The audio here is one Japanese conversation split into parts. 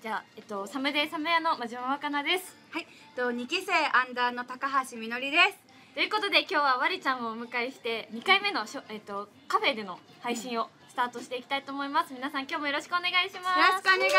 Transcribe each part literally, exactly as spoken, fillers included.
じゃあ、えっと、サムデイサムヤの真島若菜です。 はい、とにき生アンダーの高橋みのりです。 ということで今日はわりちゃんをお迎えしてにかいめのしょ、えっと、カフェでの配信をスタートしていきたいと思います。皆さん今日もよろしくお願いします。 よろしくお願いし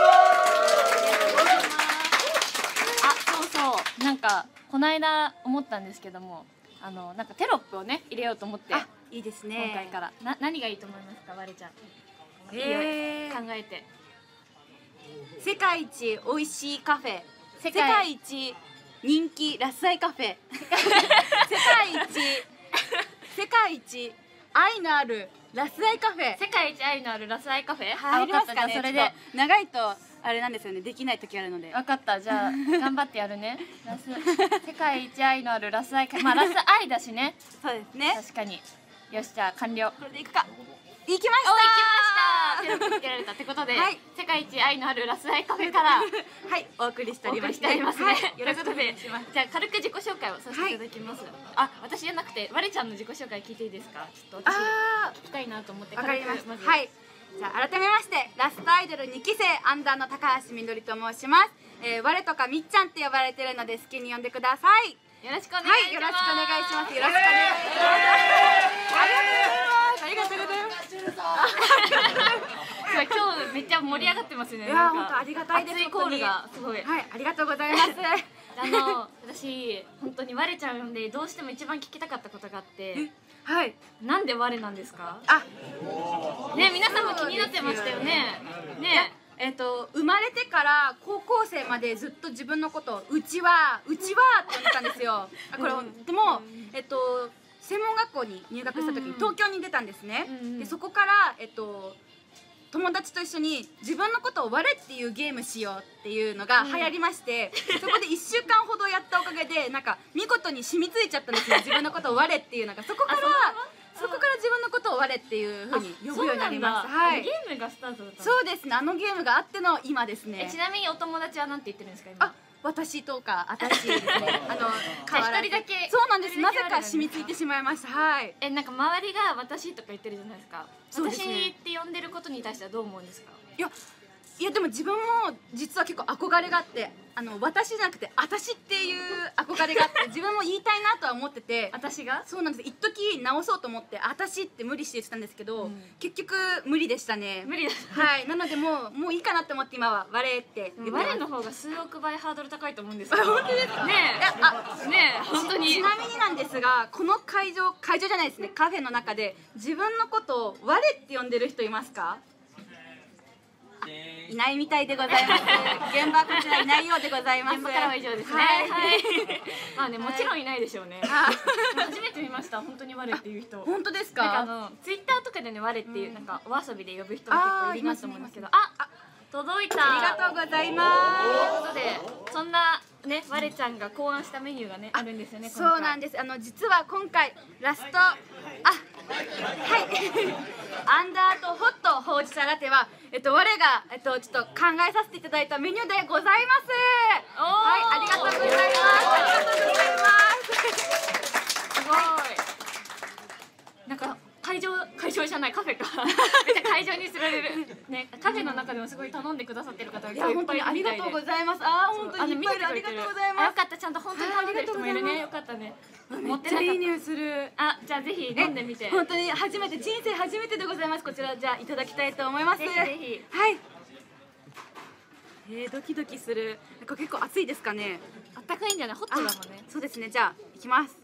ます。あ、そうそう、なんかこの間思ったんですけども、あのなんかテロップをね入れようと思って、 あ、いいですね。 今回からな何がいいと思いますか、わりちゃん。 えー、考えて。 世界一美味しいカフェ、世界一人気ラスアイカフェ、世界一世界一愛のあるラスアイカフェ、 世界一愛のあるラスアイカフェ入りますかね。 それで長いとあれなんですよね、できない時あるので。 分かった、じゃあ頑張ってやるね。ラス世界一愛のあるラスアイカフェ、まあラス愛だしね。 そうですね、 確かに。よし、じゃあ完了。 これでいくか。行きました。 お、行きました。テロップつけられたってことで、はい、世界一愛のあるラスアイカフェからはいお送りしております。 お送りしておりますね。はい、 よろしくお願いします。 じゃあ軽く自己紹介をさせていただきます。はい、あ、私じゃなくてわりちゃんの自己紹介聞いていいですか。ちょっと私聞きたいなと思って。 わかりました。はい。じゃあ改めましてラストアイドルにき生アンダーの高橋みのりと申します。えー、我とかみっちゃんって呼ばれてるので好きに呼んでください。 よろしくお願いします。はい、 よろしくお願いします。よろしくお願いします。ありがとうございます。 今日めっちゃ盛り上がってますね。 いや本当ありがたいです。 熱いコールがすごい。 はい、ありがとうございます。 あの私本当にわれちゃん呼んでどうしても一番聞きたかったことがあって、 はい。 なんでわれなんですか？ あ、 ね、皆さんも気になってましたよね。ね。 えっと生まれてから高校生までずっと自分のことをうちはうちはって呼んでたんですよ。あ、これでもえっと専門学校に入学した時に東京に出たんですね。でそこからえっと友達と一緒に自分のことを我っていうゲームしようっていうのが流行りまして、そこでいっしゅうかんほどやったおかげでなんか見事に染みついちゃったんですよ、自分のことを我っていうのが。そこからそこから自分のことを我っていうふうに呼ぶようになりました。はい。 ゲームがスタートだった。 そうですね、あのゲームがあっての今ですね。 ちなみにお友達はなんて言ってるんですか今？ あ、私とか私ですね。あの一人だけ。 そうなんです。なぜか染みついてしまいました。はい。 え、なんか周りが私とか言ってるじゃないですか。私って呼んでることに対してはどう思うんですか？ いや。いやでも自分も実は結構憧れがあって、あの私じゃなくて私っていう憧れがあって自分も言いたいなとは思ってて。 私が？ そうなんです。一時直そうと思って私って無理して言ってたんですけど、うん、結局無理でしたね。 無理だ。 はい。なのでもうもういいかなと思って今は我って言ってます。 我の方が数億倍ハードル高いと思うんですけど。 本当ですか？ ねえ。あ、ねえ、本当に。 ちなみになんですが、この会場会場じゃないですね、カフェの中で自分のことを我って呼んでる人いますか？いないみたいでございます。現場はこちらいないようでございます。 現場からは以上ですね。はい。まあね、もちろんいないでしょうね。初めて見ました。本当に我っていう人。 本当ですか？ なんかあのツイッターとかでね、我っていうなんかお遊びで呼ぶ人も結構いるなと思うんですけど、あ、届いた。 ありがとうございます。 ということで、そんなね、我ちゃんが考案したメニューがねあるんですよね。 そうなんです。あの実は今回ラストあはいアンダーとホットほうじ茶ラテはえっと我がえっとちょっと考えさせていただいたメニューでございます。はい、ありがとうございます。ありがとうございます。 すごい。なんか会場会場じゃないカフェか。めっちゃ会場にすられるね。カフェの中でもすごい頼んでくださってる方がいっぱいいるみたいで。 ありがとうございます。あ、本当にいっぱいありがとうございます。 よかった、ちゃんと本当に頼んでる人もいるね。よかったね。 めっちゃいい匂いする。 あ、じゃあぜひ飲んでみて。 本当に初めて、人生初めてでございます。こちらじゃあいただきたいと思います。ぜひぜひ。 はい。えー、ドキドキする。これ結構熱いですかね。 あったかいんじゃない？ホットだもんね。 そうですね。じゃあいきます。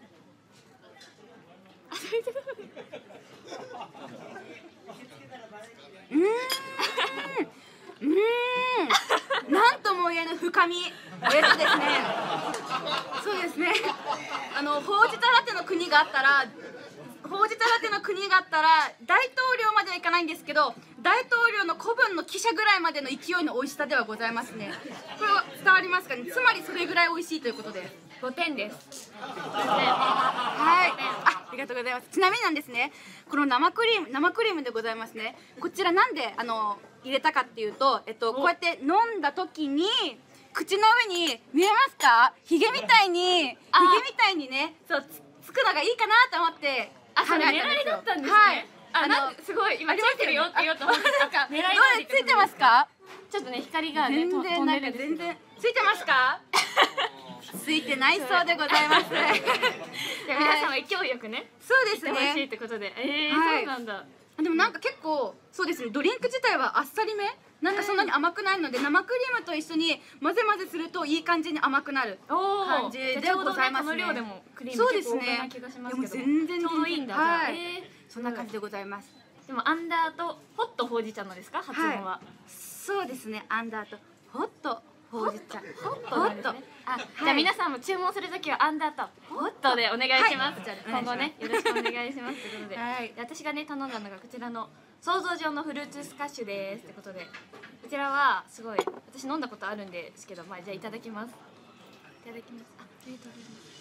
うーん。うーん。なんとも言えぬ深み。えっとですね。そうですね。あのほうじ茶ラテの国があったら、ほうじ茶ラテの国があったら大統領まではいかないんですけど、大統領の古文の記者ぐらいまでの勢いの美味しさではございますね。これは伝わりますかね。つまりそれぐらい美味しいということです。 ごてんです。 はい。あ、ありがとうございます。ちなみになんですね、この生クリーム生クリームでございますね。こちらなんであの入れたかっていうと、えっとこうやって飲んだ時に口の上に見えますか？ヒゲみたいにヒゲみたいにね、そうつ, つくのがいいかなと思って考えたんですよ。 あ、それ狙いだったんですね。 はい。 あのすごい今ついてるよって言おうと思って、なんか狙いどうついてますか？ ちょっとね光がねと飛全然なんんでるんですけどか全然ついてますか？ついてないそうでございます。 じゃあ皆さんは勢いよくねそうです行ってほしいっね。 てことでえー、 はいそうなんだでもなんか結構そうですね、ドリンク自体はあっさりめなんかそんなに甘くないので、生クリームと一緒に混ぜ混ぜするといい感じに甘くなるお感じでございますね。 この量でもクリームそうで結構多めすねな気がしますでもけど全然ちょうどいいんだ、 はいじゃあえー、 そんな感じでございます。 でもアンダーとホットほうじ茶のですか発音は、 そうですね、アンダーとホットほうじ茶。 ホットなんですねあ、じゃあ皆さんも注文するときはアンダーとホットでお願いします、 はい今後ねよろしくお願いしますということで、 はいで私がね頼んだのがこちらの想像上のフルーツスカッシュですってことで、こちらはすごい私飲んだことあるんですけど、まあじゃあいただきます。いただきます。あ、ありがとう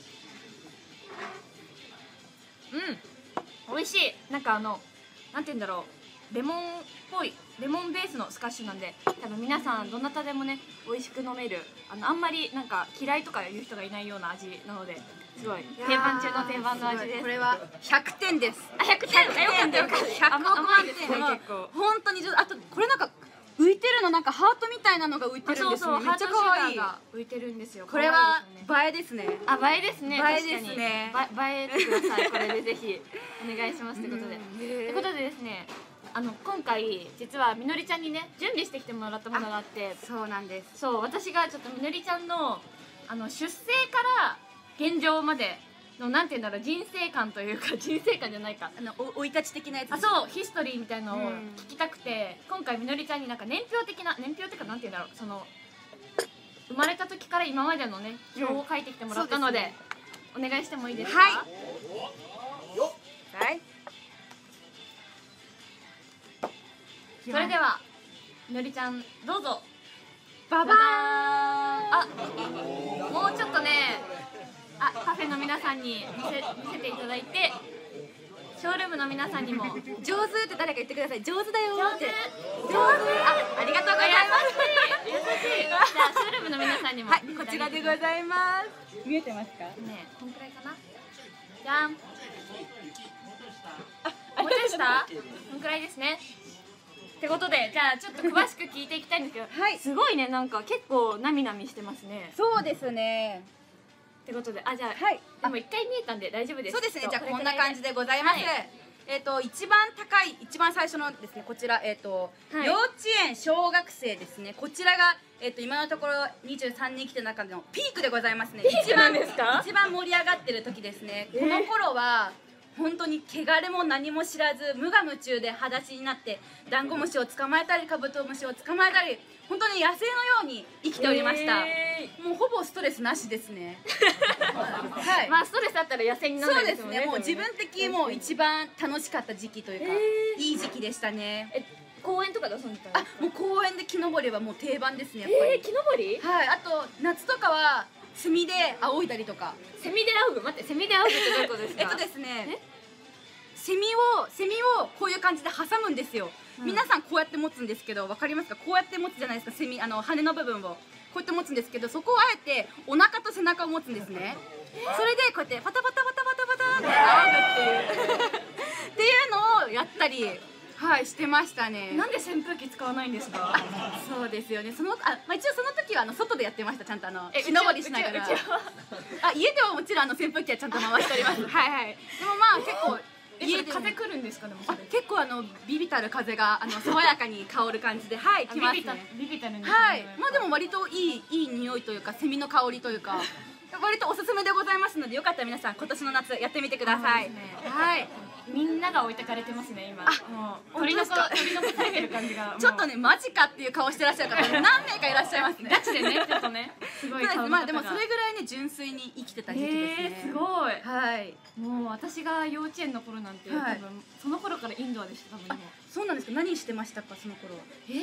ございます。うん、美味しい。なんかあのなんて言うんだろう、レモンっぽいレモンベースのスカッシュなんで、多分皆さんどなたでもね美味しく飲める、あのあんまりなんか嫌いとかいう人がいないような味なので、すごい定番中の定番の味です。 これはひゃくてんです。 あ、ひゃくてんかよかったよかった。 ひゃく甘まんいですね点結構。 本当に上手。あとこれなんか浮いてるの、なんかハートみたいなのが浮いてあ、 るんですね。 そうそう、 めっちゃハートシュ可愛い。 ガーが浮いてるんですよ。 これは可愛い映えですね。 ですね。あ、映えですね。 映えですね確かに。映え映えてください。これでぜひお願いしますということで。 うんということでですね、あの今回実はみのりちゃんにね準備してきてもらったものがあって、 そうなんです。 そう私がちょっとみのりちゃんのあの出生から現状までのなんていうんだろう、人生観というか人生観じゃないか。 あのお生い立ち的なやつ。 あ、そうヒストリーみたいのをうん聞きたくて、今回みのりちゃんになんか年表的な年表っていうかなんていうんだろう、その生まれた時から今までのね表を書いてきてもらったので、お願いしてもいいですか？ はいはい。 それではみのりちゃんどうぞ。 ババーン。 あ、もうちょっとね、あ、カフェの皆さんに見せ見せていただいて、ショールームの皆さんにも上手って誰か言ってください。上手だよ上手って。上手。あ、ありがとうございます。 優しい。じゃあショールームの皆さんにもはい、こちらでございます。見えてますか？ ね、こんくらいかな。じゃん。あ、もうちょいした？こんくらいですね。ってことで、じゃあちょっと詳しく聞いていきたいんですけど、 はいすごいね、なんか結構なみなみしてますね。 そうですね。 ってことで、あ、じゃあ、 はい。 でも一回見えたんで大丈夫です。 そうですね。じゃあこんなじ感じでございます。 はいえっと一番高い一番最初のですね、こちらえっとはい幼稚園小学生ですね。こちらがえっと今のところにじゅうさんにん来てる中でのピークでございますね。 ピークなんですか？ 一番盛り上がってる時ですね。 えーこの頃は本当に汚れも何も知らず無我夢中で裸足になってダンゴムシを捕まえたりカブトムシを捕まえたり、本当に野生のように生きておりました。 えもうほぼストレスなしですね。はい。 まあストレスあったら野生にならそうないですもんね。 ですね。もう自分的もう一番楽しかった時期というか、 えーいい時期でしたね。 え、公園とかで遊んでたあ、もう公園で木登りはもう定番ですね。やっぱり。 えー、木登り？ はい。あと夏とかはセミで仰いだりとか。 セミで仰ぐ？待って、セミで仰ぐってどういうことですか？ えっとですね。セミをセミをこういう感じで挟むんですよ。 うん皆さんこうやって持つんですけど、わかりますか？こうやって持つじゃないですか。セミあの羽の部分をこうやって持つんですけど、そこをあえてお腹と背中を持つんですね。それでこうやってパタパタパタパタパタって仰ぐっていうっていうのをやったり、はいしてましたね。 なんで扇風機使わないんですか？ そうですよね。そのあ、まあ、一応その時はあの外でやってました。ちゃんとあのえ木登りしながら。 うちはうちはあ、家ではもちろんあの扇風機はちゃんと回しております。はいはい。でもまあ結構え、 家でも風来るんですか？でもそあれ結構あのビビたる風があの爽やかに香る感じで、はいあ来ますビビたね。 ビビたるんですね。 はい。まあでも割といいいい匂いというかセミの香りというか割とおすすめでございますので、よかったら皆さん今年の夏やってみてください。 そうですねはい。 みんなが置いてかれてますね今。 あもう取り残本当ですか取り残されてる感じが。 ちょっとねマジかっていう顔してらっしゃる方何名かいらっしゃいますね。 ガチでね、ちょっとね、すごいそうです。 顔のまあでも方がそれぐらいね純粋に生きてた時期ですね。 えー、すごい。 はい。 もう私が幼稚園の頃なんて、 はい多分その頃からインドアでした多分あもう。 そうなんですか。何してましたかその頃は。 え？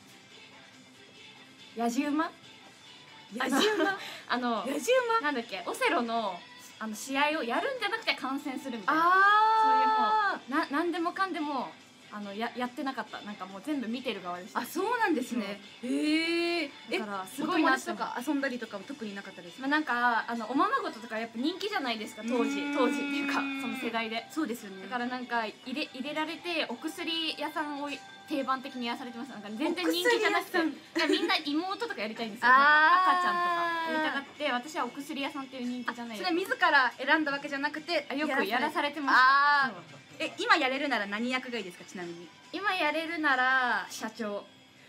野じ馬？ 野じ馬。 あの野じ馬。 なんだっけ、オセロのあの試合をやるんじゃなくて観戦するみたいな。 あそういうもうな何でもかんでもあのややってなかった。なんかもう全部見てる側でした。 あ、そうなんですね。へえ。え、 だからかすおごいな友達とって思う。 か遊んだりとかも特になかったですか？ まあなんかあのおままごととかやっぱ人気じゃないですか当時当時っていうかその世代で。 そうですよね。 だからなんか入れ入れられてお薬屋さんを定番的にやらされてました。なんか全然人気じゃなくて、 お薬屋みんな妹とかやりたいんですよ。 あーなんか赤ちゃんとかやりたがって、私はお薬屋さんっていう人気じゃないです。 それ自ら選んだわけじゃなくて、 あよくやらされてました。 あそうーえ、今やれるなら何役がいいですか、ちなみに？ 今やれるなら社長。 お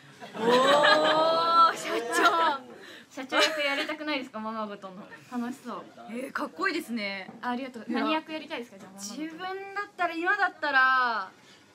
ー、社長。 社長役やりたくないですか、ままごとの。楽しそう。 えー、かっこいいですね。 あ、ありがとう。 いや何役やりたいですか、じゃあ。 自分だったら、今だったら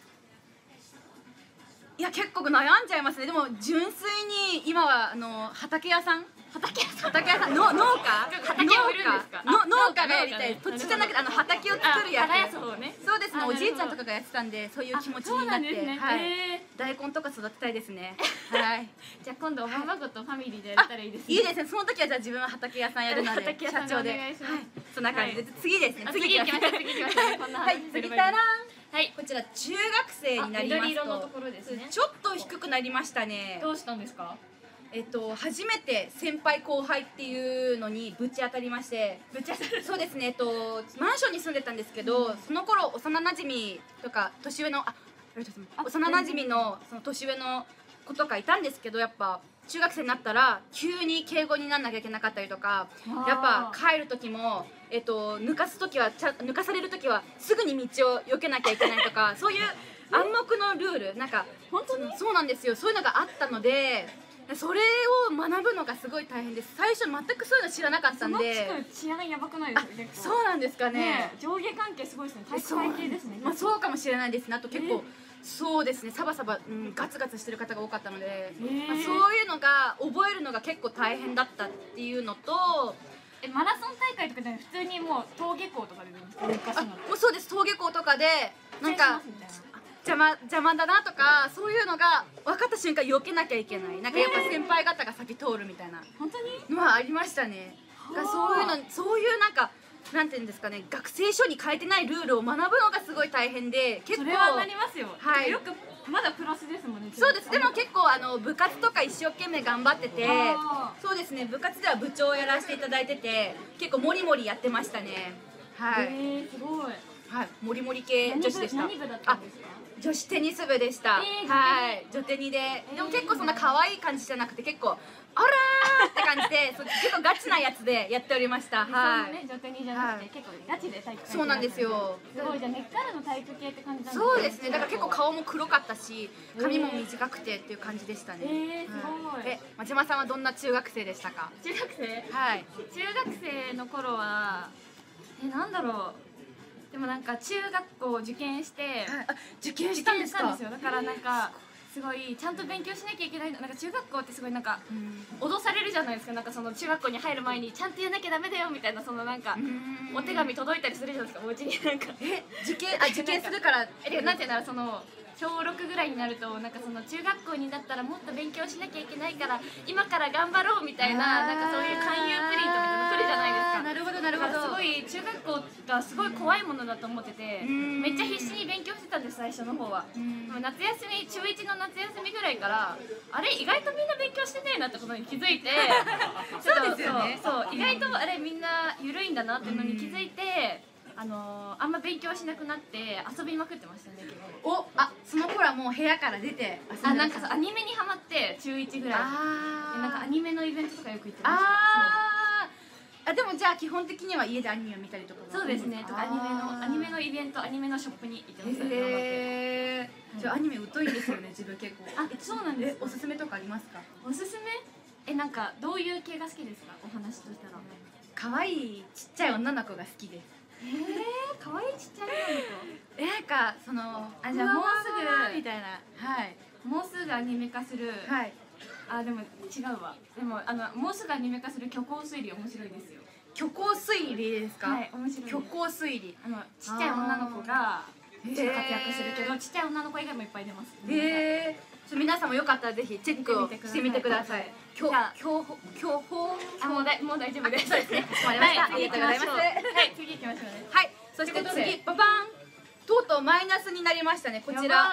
いや、結構悩んじゃいますね。でも純粋に今はあの畑屋さん畑屋さん。 畑屋さんの農家畑を売るんですか？ 農家のあ農家がやりたい。土地じゃなくてあの畑を作るやつ。 耕す方ね。 そうですね。 あおじいちゃんなるほどとかがやってたんで、そういう気持ちそうになって、 なんですね。 はい。 へ大根とか育てたいですね。はい。 ーじゃあ今度おままごとファミリーでやったらいいですね。 いいですね。その時はじゃあ自分は畑屋さんやるので畑屋さんで社長で。 お願いしますはい。そんな感じで次ですね。 あ次行きましょう。次行きましょう。こんなはい。 話すればいい次たらん。 はい。 こちら中学生になりますと、 緑色のところですね。 ちょっと低くなりましたね。 どうしたんですか？ えっと初めて先輩後輩っていうのにぶち当たりまして、 ぶち当たる。 そうですね。えっとマンションに住んでたんですけど、その頃幼馴染とか年上のあ、ありがとうございます。幼馴染のその年上の子とかいたんですけど、やっぱ中学生になったら急に敬語にならなきゃいけなかったりとか、やっぱ帰る時も、えっと、抜かす時はちゃ抜かされる時はすぐに道を避けなきゃいけないとかそういう暗黙のルールなんか本当にそうなんですよ。そういうのがあったのでそれを学ぶのがすごい大変です。最初全くそういうの知らなかったんで。 その地区治安やばくないですか？結構そうなんですかね。 ね上下関係すごいですね。体育会系ですね。 まあそうかもしれないですね。あと結構、 えーそうですね、サバサバ、うん、ガツガツしてる方が多かったので、 えーまあ、そういうのが覚えるのが結構大変だったっていうのと、 えマラソン大会とかじゃなくて普通にもう登下校とかで出るんですか？昔あの。 もうそうです、登下校とかでなんか失礼しますみたいな邪魔邪魔だなとかそういうのが分かった瞬間避けなきゃいけない。なんかやっぱ先輩方が先通るみたいな本当に？ のはありましたね。だからそういうのそういうなんかなんていうんですかね、学生書に書いてないルールを学ぶのがすごい大変で、結構それはなりますよ。 はいよくまだプラスですもんね。 そうです。でも結構あの部活とか一生懸命頑張っててあ、 そうですね、部活では部長をやらせていただいてて、結構モリモリやってましたね。はい、 えー、すごい。 はい、モリモリ系女子でした。 何部だったんですか？ 女子テニス部でした。 えーはい、女テニで、でも結構そんな可愛い感じじゃなくて、結構あらーって感じで、そう結構ガチなやつでやっておりました。はい。 はい。ね、女手にじゃなくて、結構ガチで体育会系そうなんですよ。 すごいじゃあ根っからの体育系って感じなんですね。 そうですね。だから結構顔も黒かったし、髪も短くてっていう感じでしたね。 えー、すごい。 え、真島さんはどんな中学生でしたか？ 中学生？ はい。 中学生の頃はえなんだろう。でもなんか中学校受験して、 あ、受験受したんですか？ 験したんですよ。だからなんかすごいちゃんと勉強しなきゃいけないの。なんか中学校ってすごいなんか脅されるじゃないですか。なんかその中学校に入る前にちゃんとやんなきゃダメだよみたいな、そのなんかお手紙届いたりするじゃないですか、お家に。なんかえ、受験あ受験するからえでなんていうんだろう、その小ろくぐらいになるとなんかその中学校になったらもっと勉強しなきゃいけないから今から頑張ろうみたいな、なんかそういう勧誘プリントみたいなの来るじゃないですか。 なるほどなるほど。 だからすごい中学校がすごい怖いものだと思ってて、 んめっちゃ必死に勉強してたんです、最初の方は。でも夏休み、中いちの夏休みぐらいからあれ意外とみんな勉強してねえなってことに気づいてそうですよね。 そうそう意外とあれみんな緩いんだなっていうのに気づいて、あのー、あんま勉強しなくなって遊びまくってましたね。結構お、あ、その頃はもう部屋から出て遊んでました。 あなんかそうアニメにハマって中いちぐらいあーでなんかアニメのイベントとかよく行ってました。 あーあ、でもじゃあ基本的には家でアニメを見たりとか。 そうですね、とかアニメのアニメのイベント、アニメのショップに行ってましたね。 へー、じゃあアニメ疎いんですよね、自分結構。 あ、そうなんですえ、おすすめとかありますか？ おすすめ？え、なんかどういう系が好きですか？お話としたら。 可愛いちっちゃい女の子が好きです。 えー、可愛いちっちゃい女のえ、なんかそのあじゃあもうすぐふわふわみたいな。はい子。もうすぐアニメ化する。 はい。 あ、でも違うわ。でもあのもうすぐアニメ化する虚構推理面白いですよ。 虚構虚理ですか？ はい、面白いです。 虚構推理。 あのちっちゃい女の子がへー活躍するけど、ちっちゃい女の子以外もいっぱい出ます。 へえ。皆さんもよかったらぜひチェックをしてみてください。 じゃあ強強強法。 あ、もうだいもう大丈夫です。 そうですね。わかりました。ありはい、 がとうございます。 はい、次行きましょうね。 はい。そしてということで次ババン。とうとうマイナスになりましたね。こちやらば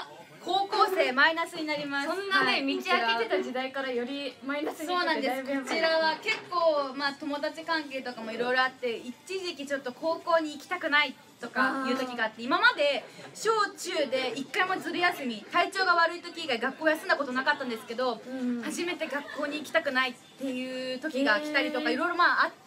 高校生マイナスになります。 そんなね、道はいこちら開けてた時代からよりマイナスにそうなんです。 だいぶやっぱりこちらは結構まあ友達関係とかもいろいろあって、一時期ちょっと高校に行きたくないとかいう時があって、今まで小中で一回もずる休み、体調が悪い時以外学校休んだことなかったんですけど、 うん初めて学校に行きたくないっていう時が来たりとかへーいろいろまああって、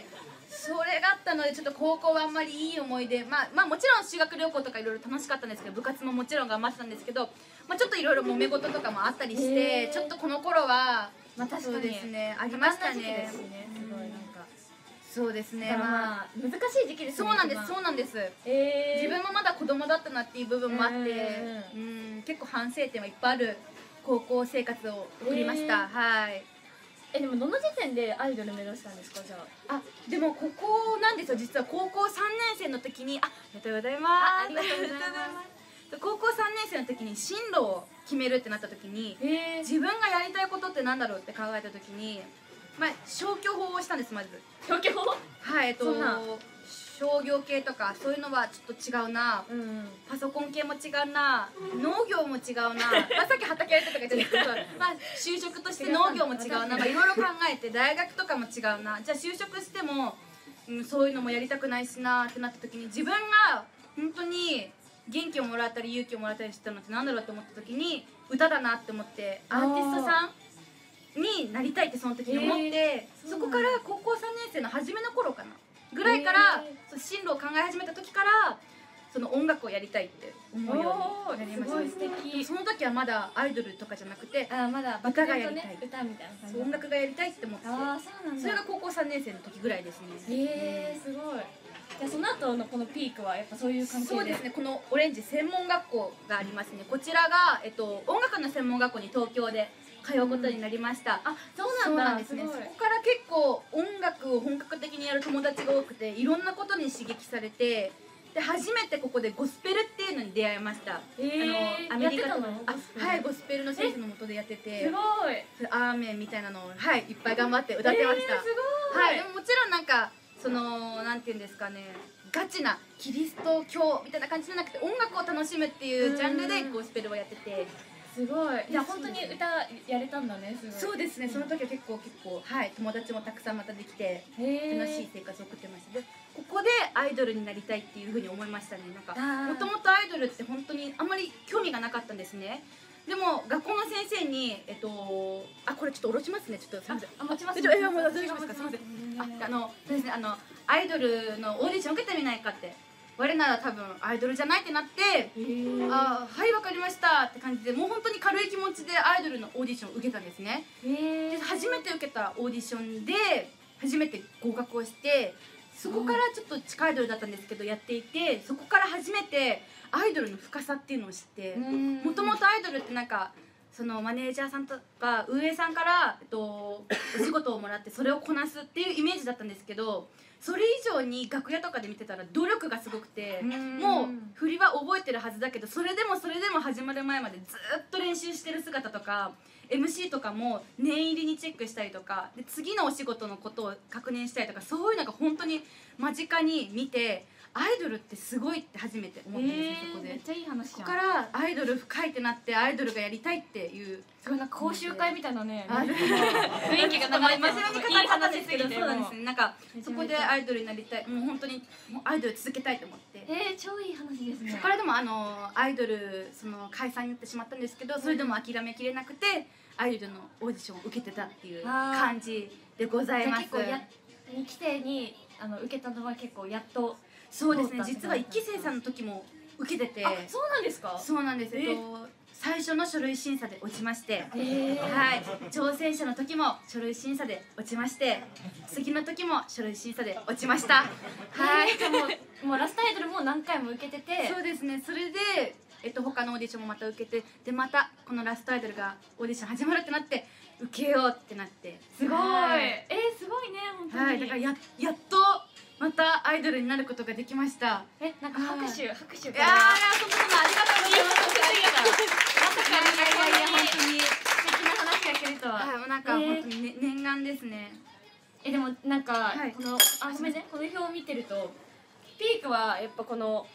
それがあったのでちょっと高校はあんまりいい思い出、まあ、まあもちろん修学旅行とかいろいろ楽しかったんですけど、部活ももちろん頑張ってたんですけど、まあ、ちょっといろいろ揉め事とかもあったりしてへーちょっとこの頃はまあ確かにそうですねありました多感な時期でねすねすごいなんかそうですねだからまあまあ難しい時期ですねそうなんです今そうなんですえ自分もまだ子供だったなっていう部分もあってうんうん結構反省点はいっぱいある高校生活を送りました、 へーはいえでもどの時点でアイドル目指したんですかじゃああでもここなんですよ実は高校さんねん生の時にあありがとうございますあありがとうございますす高校さんねん生の時に進路を決めるってなった時にへえ自分がやりたいことってなんだろうって考えた時にまあ消去法をしたんですまず東京はいえっとそんな商業系とかそういうのはちょっと違うなうんパソコン系も違うな農業も違うな、まあ、さっき畑やりたとか言ってたけどまあ就職として農業も違うなまあいろいろ考えて大学とかも違うなじゃあ就職しても、うん、そういうのもやりたくないしなってなった時に自分が本当に元気をもらったり勇気をもらったりしたのってなんだろうって思った時に歌だなって思ってアーティストさんになりたいってその時に思ってへーそこから高校さんねん生の初めの頃かなぐらいからへーそう進路を考え始めた時からその音楽をやりたいって思うようになりましたおーすごい素敵その時はまだアイドルとかじゃなくてあまだ歌がやりたい歌みたいな感じそう音楽がやりたいって思ってああそうなんだそれが高校さんねん生の時ぐらいですねへえすごいじゃあその後のこのピークはやっぱそういう関係でそうですねこのオレンジ専門学校がありますねこちらが、えっと、音楽の専門学校に東京で通うことになりました、 あそうそうなだなんんですねすごいそこから結構音楽を本格的にやる友達が多くていろんなことに刺激されてで初めてここでゴスペルっていうのに出会いましたへーあのアメリカやってたのあゴスペルはいゴスペルの先生のもとでやっててすごいそれアーメンみたいなのをはいいっぱい頑張って歌ってました、 えーすごいはいでももちろんなんかそのなんていうんですかねガチなキリスト教みたいな感じじゃなくて音楽を楽しむっていうジャンルでうんゴスペルをやっててすごいじゃあそう本当に歌やれたんだねすごいそうですねその時は結構結構はい友達もたくさんまたできてへえ楽しい生活を送ってましたでここでアイドルになりたいっていうふうに思いましたねなんかあーもともとアイドルって本当にあんまり興味がなかったんですねでも学校の先生にえっとあこれちょっと下ろしますねちょっとすみませんあ持ちますえちょえもう大丈夫ですかすみませんんああのそうですねあのアイドルのオーディション受けてみないかって我なら多分アイドルじゃないってなってへえあはいわかりましたって感じでもう本当に軽い気持ちでアイドルのオーディションを受けたんですねへえで初めて受けたオーディションで初めて合格をしてそこからちょっと地下アイドルだったんですけどやっていてそこから初めてアイドルの深さっていうのを知ってもともとアイドルってなんかそのマネージャーさんとか運営さんから、えっと、お仕事をもらってそれをこなすっていうイメージだったんですけどそれ以上に楽屋とかで見てたら努力がすごくてうんもう振りは覚えてるはずだけどそれでもそれでも始まる前までずっと練習してる姿とか エムシー とかも念入りにチェックしたりとかで次のお仕事のことを確認したりとかそういうのが本当に間近に見てアイドルってすごいって初めて思ったんですよ、そこでめっちゃいい話じゃんそこからアイドル深いってなってアイドルがやりたいっていうすごいなんか講習会みたいなねあ雰囲気が流れて真面目に語り方ですけどいい話すぎてそうなんですねなんかめちゃめちゃそこでアイドルになりたいもう本当にもうアイドル続けたいと思ってえー、超いい話ですねそこからでもあのアイドルその解散になってしまったんですけどそれでも諦めきれなくてアイドルのオーディションを受けてたっていう感じでございますじゃあ結構やに期生にあの受けたのは結構やっとそうですね通ったって実は一期生さんの時も受けててあそうなんですかそうなんですええっと最初の書類審査で落ちましてえー、 はい挑戦者の時も書類審査で落ちまして次の時も書類審査で落ちましたはいじゃあもうもうラストアイドルも何回も受けててそうですねそれで、えっと、他のオーディションもまた受けてでまたこのラストアイドルがオーディション始まるってなって受けようってなってすごい、 はいえー、すごいね本当に、 はいだからややっとまたアイドルになることができましたえなんか拍手拍手いやーそんなことありがとうございますまさかいやいやいや本当に素敵な話が聞けるとは、 はいもうなんかえー本当に、ね、念願ですねえでもなんか、 はいこのあごめんねこの表を見てるとピークはやっぱこの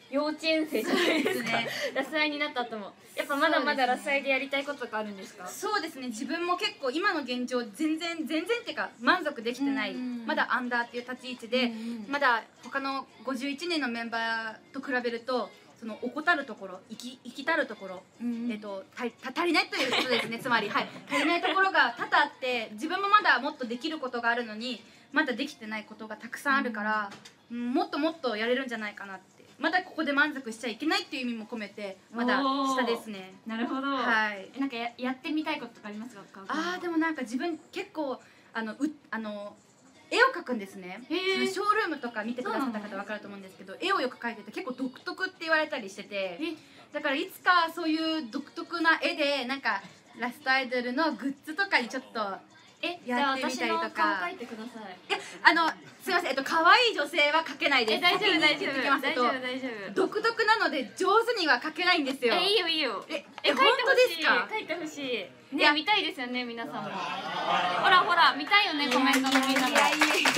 幼稚園生じゃないですか。ラスアイになった後もやっぱまだまだラスアイでやりたいこととかあるんですか？ そうですね、自分も結構今の現状全然全然っていうか満足できてない、まだアンダーっていう立ち位置で、まだ他のごじゅういちねんのメンバーと比べるとその怠るところ、生き生きたるところ、えっとたた足りないということですね。つまり、はい、足りないところが多々あって、自分もまだもっとできることがあるのにまだできてないことがたくさんあるから、うん、もっともっとやれるんじゃないかなって。まだここで満足しちゃいけないっていう意味も込めてまだ下ですね。 なるほど。 はい。 なんか や, やってみたいこととかありますか？ ああ、でもなんか自分結構あのうあの絵を描くんですね。そのショールームとか見てくださった方分かると思うんですけど、絵をよく描いてて結構独特って言われたりしてて、だからいつかそういう独特な絵でなんかラストアイドルのグッズとかにちょっとえやってみたりとか。 じゃあ私の顔描いてください。 え、あのすいません、えっと可愛い女性は描けないです。 え、大丈夫大丈夫大丈夫大丈夫。 独特なので上手には描けないんですよ。 え、いいよいいよ。 え、 え、 本当ですか？ 描いてほしい。ね、見たいですよね皆さんも。ほらほら見たいよね、コメントのみんなも。 いやいやいやいやいやいやい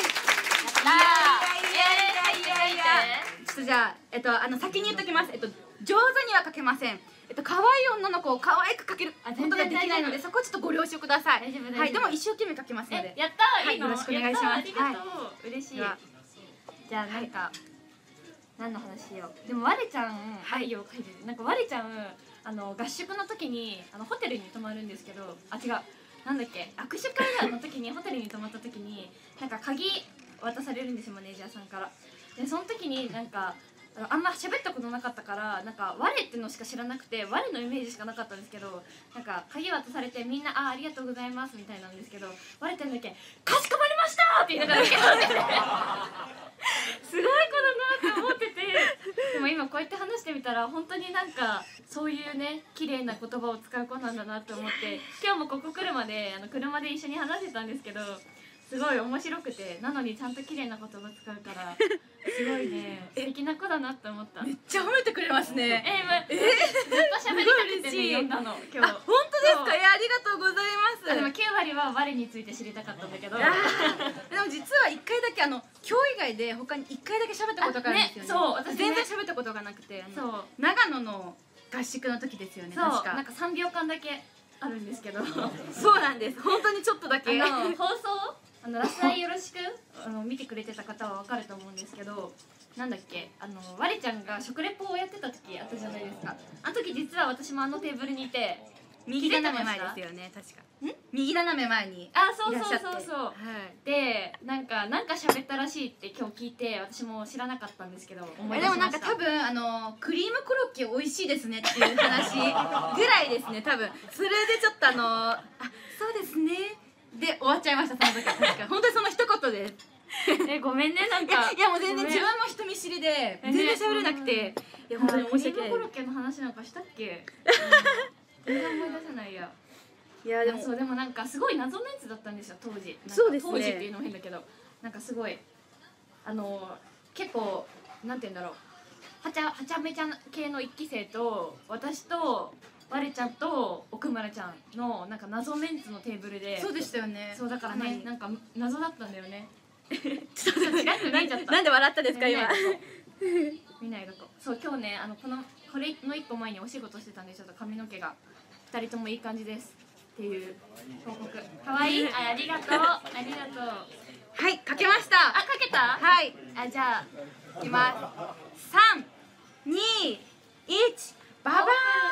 やいや。ちょっとじゃあえっとあの先に言っときます。えっと上手には描けません。えっと可愛い女の子を可愛く描けることができないので、そこちょっとご了承ください。はい、でも一生懸命描きますので。 やったー、いいの？ よろしくお願いします。 ありがとう。嬉しい。じゃあなんか何の話しよう。でも我ちゃん、はいよ書いてる。なんか我ちゃんあの合宿の時にあのホテルに泊まるんですけど、あ違うなんだっけ、握手会の時にホテルに泊まった時になんか鍵渡されるんですよ、マネージャーさんから。でその時になんかあんま喋ったことなかったからなんか我ってのしか知らなくて我のイメージしかなかったんですけど、なんか鍵渡されてみんなあありがとうございますみたいなんですけど、我ってんだけかしこまりましたって言いながら受け取っててすごい子だなって思ってて、でも今こうやって話してみたら本当になんかそういうね綺麗な言葉を使う子なんだなって思って、今日もここ来るまであの車で一緒に話してたんですけど、すごい面白くて、なのにちゃんと綺麗な言葉使うからすごいね素敵な子だなって思った。 めっちゃ褒めてくれますね。 えー、ま、えー、ずっと喋りかけてね読んだの今日。 本当ですか？え、ありがとうございます。 でもきゅう割は我について知りたかったんだけど、でも実はいっかいだけあの今日以外で他にいっかいだけ喋ったことがあるんですよね。そう、私全然喋ったことがなくて、そう長野の合宿の時ですよね。確かなんかさんびょうかんだけあるんですけどそうなんです、本当にちょっとだけ。 あの放送あのラスアイよろしくあの見てくれてた方はわかると思うんですけど、なんだっけ、あの我ちゃんが食レポをやってた時あったじゃないですか。あの時実は私もあのテーブルにいて、 右斜め前ですよね、確か。ん右斜め前にあ、そうそうそうそう、はい、でなんかなんか喋ったらしいって今日聞いて、私も知らなかったんですけど思い出しました。 でもなんか多分あのクリームコロッケ美味しいですねっていう話ぐらいですね多分。それでちょっとあのあそうですねで終わっちゃいました、その時は。確か本当にその一言でえ、ごめんね、なんかいやもう全然自分も人見知りで全然喋れなくて、いや本当に申し訳ない。 クリームコロッケの話なんかしたっけ？全然思い出せないや。いやでもそうでもなんかすごい謎のやつだったんですよ当時。 そうですね。 当時っていうのも変だけど、なんかすごいあの結構なんて言うんだろう、はちゃはちゃめちゃ系の一期生と私と我ちゃんと奥村ちゃんのなんか謎メンツのテーブルで。 そうでしたよね。 そうだからね、なんか謎だったんだよね。ちょっと違く見えちゃった。 なんで笑ったんですか今。 見ないどこ。そう今日ねあのこのこれの一個前にお仕事してたんでちょっと髪の毛が二人ともいい感じですっていう報告。可愛い。あ、ありがとうありがとう。 はい、かけました。 あ、かけた。 はい。 あ、じゃあいきます。さんにいちババーン。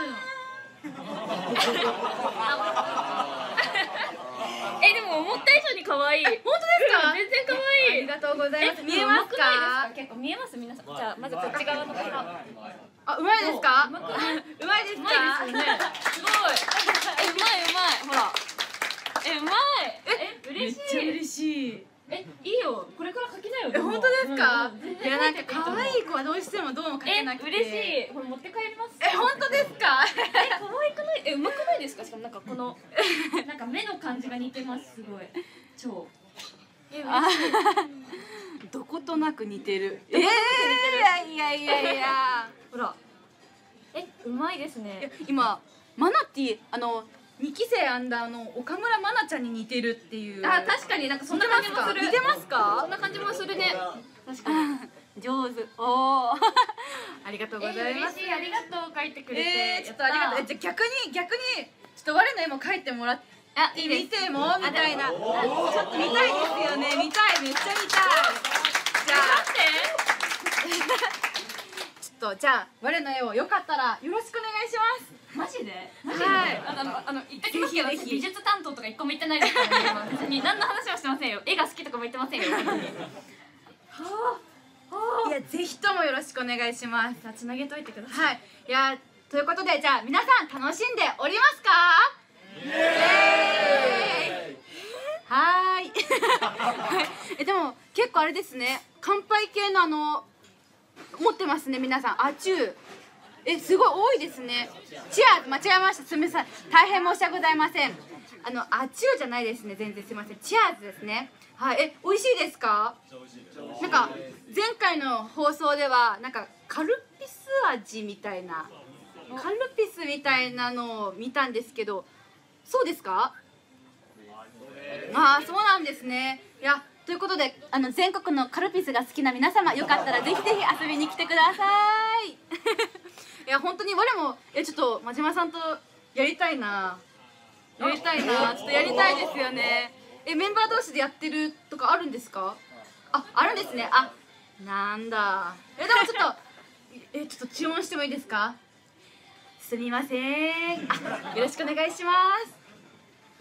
え、でも思った以上に可愛い。本当ですか？全然可愛い。 ありがとうございます。見えますか？ 結構見えます皆さん。じゃあまずこっち側の方。 あ、うまいですか？ うまくうまいですか？ うまいですよね。すごい。え、うまいうまい。ほら。え、うまい。え、嬉しい。めっちゃ嬉しい。え、いいよ。これから書きなよ。 え、本当ですか？いやなんか可愛い子はどうしてもどうも書けなくて。 え、嬉しい。これ持って帰ります。 え、本当ですか？ え、可愛くない？え、うまくないですか？しかもなんかこのなんか目の感じが似てます。すごい。超。え、嬉しい。 どことなく似てる。えー、いやいやいやいや。 ほら。え、うまいですね。 今マナティあのにき生アンダーの岡村真奈ちゃんに似てるっていう。 あ、確かになんかそんな感じもする。 似てますか？ そんな感じもするね。確かに。 上手。おお。 ありがとうございます。 嬉しい、ありがとう書いてくれて。 えー、ちょっとありがとう。え、じゃあ逆に逆にちょっと我の絵も描いてもらって。 あ、いいです。 見てもみたいな。ちょっと見たいですよね。見たい、めっちゃ見たい。じゃあ。ちょっとじゃあ我の絵をよかったらよろしくお願いします。 マジで？マジで？ はい。 あのあの言ってきますけど、私美術担当とか一個も言ってないですからね。別に何の話もしてませんよ。絵が好きとかも言ってませんよ。はあ。いやぜひともよろしくお願いします。 じゃあつなげといてください。 はい。いやということでじゃあ皆さん楽しんでおりますか？イエーイ。はーい。えでも結構あれですね。乾杯系のあの持ってますね皆さん。アチュー。えすごい多いですね。チアーズ間違えました。すみません。大変申し訳ございません。あのアチューじゃないですね。全然すみません。チアーズですね。はい。え美味しいですか？なんか前回の放送ではなんかカルピス味みたいなカルピスみたいなのを見たんですけど、そうですか？ああそうなんですね。いやということであの全国のカルピスが好きな皆様よかったらぜひぜひ遊びに来てください。いや本当に我もえちょっと真島さんとやりたいなやりたいなちょっとやりたいですよね。えメンバー同士でやってるとかあるんですか？ああるんですね。あなんだ。えでもちょっとえちょっと注文してもいいですか？すみません。あよろしくお願いします。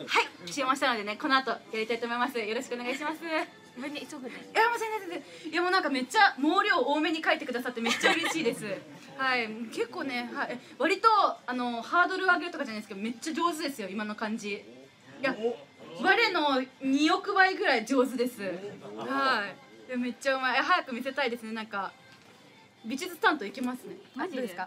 はい注文したのでねこの後やりたいと思います。よろしくお願いします。 自分で急ぐね。 いやもう全然全然いやもうなんかめっちゃ毛量多めに書いてくださってめっちゃ嬉しいです。はい結構ね、はい、割とあのハードル上げるとかじゃないですけどめっちゃ上手ですよ今の感じ。いや我のにおくばいぐらい上手です。はいいやめっちゃうまい。早く見せたいですね。なんか美術担当いけますね。 マジでですか？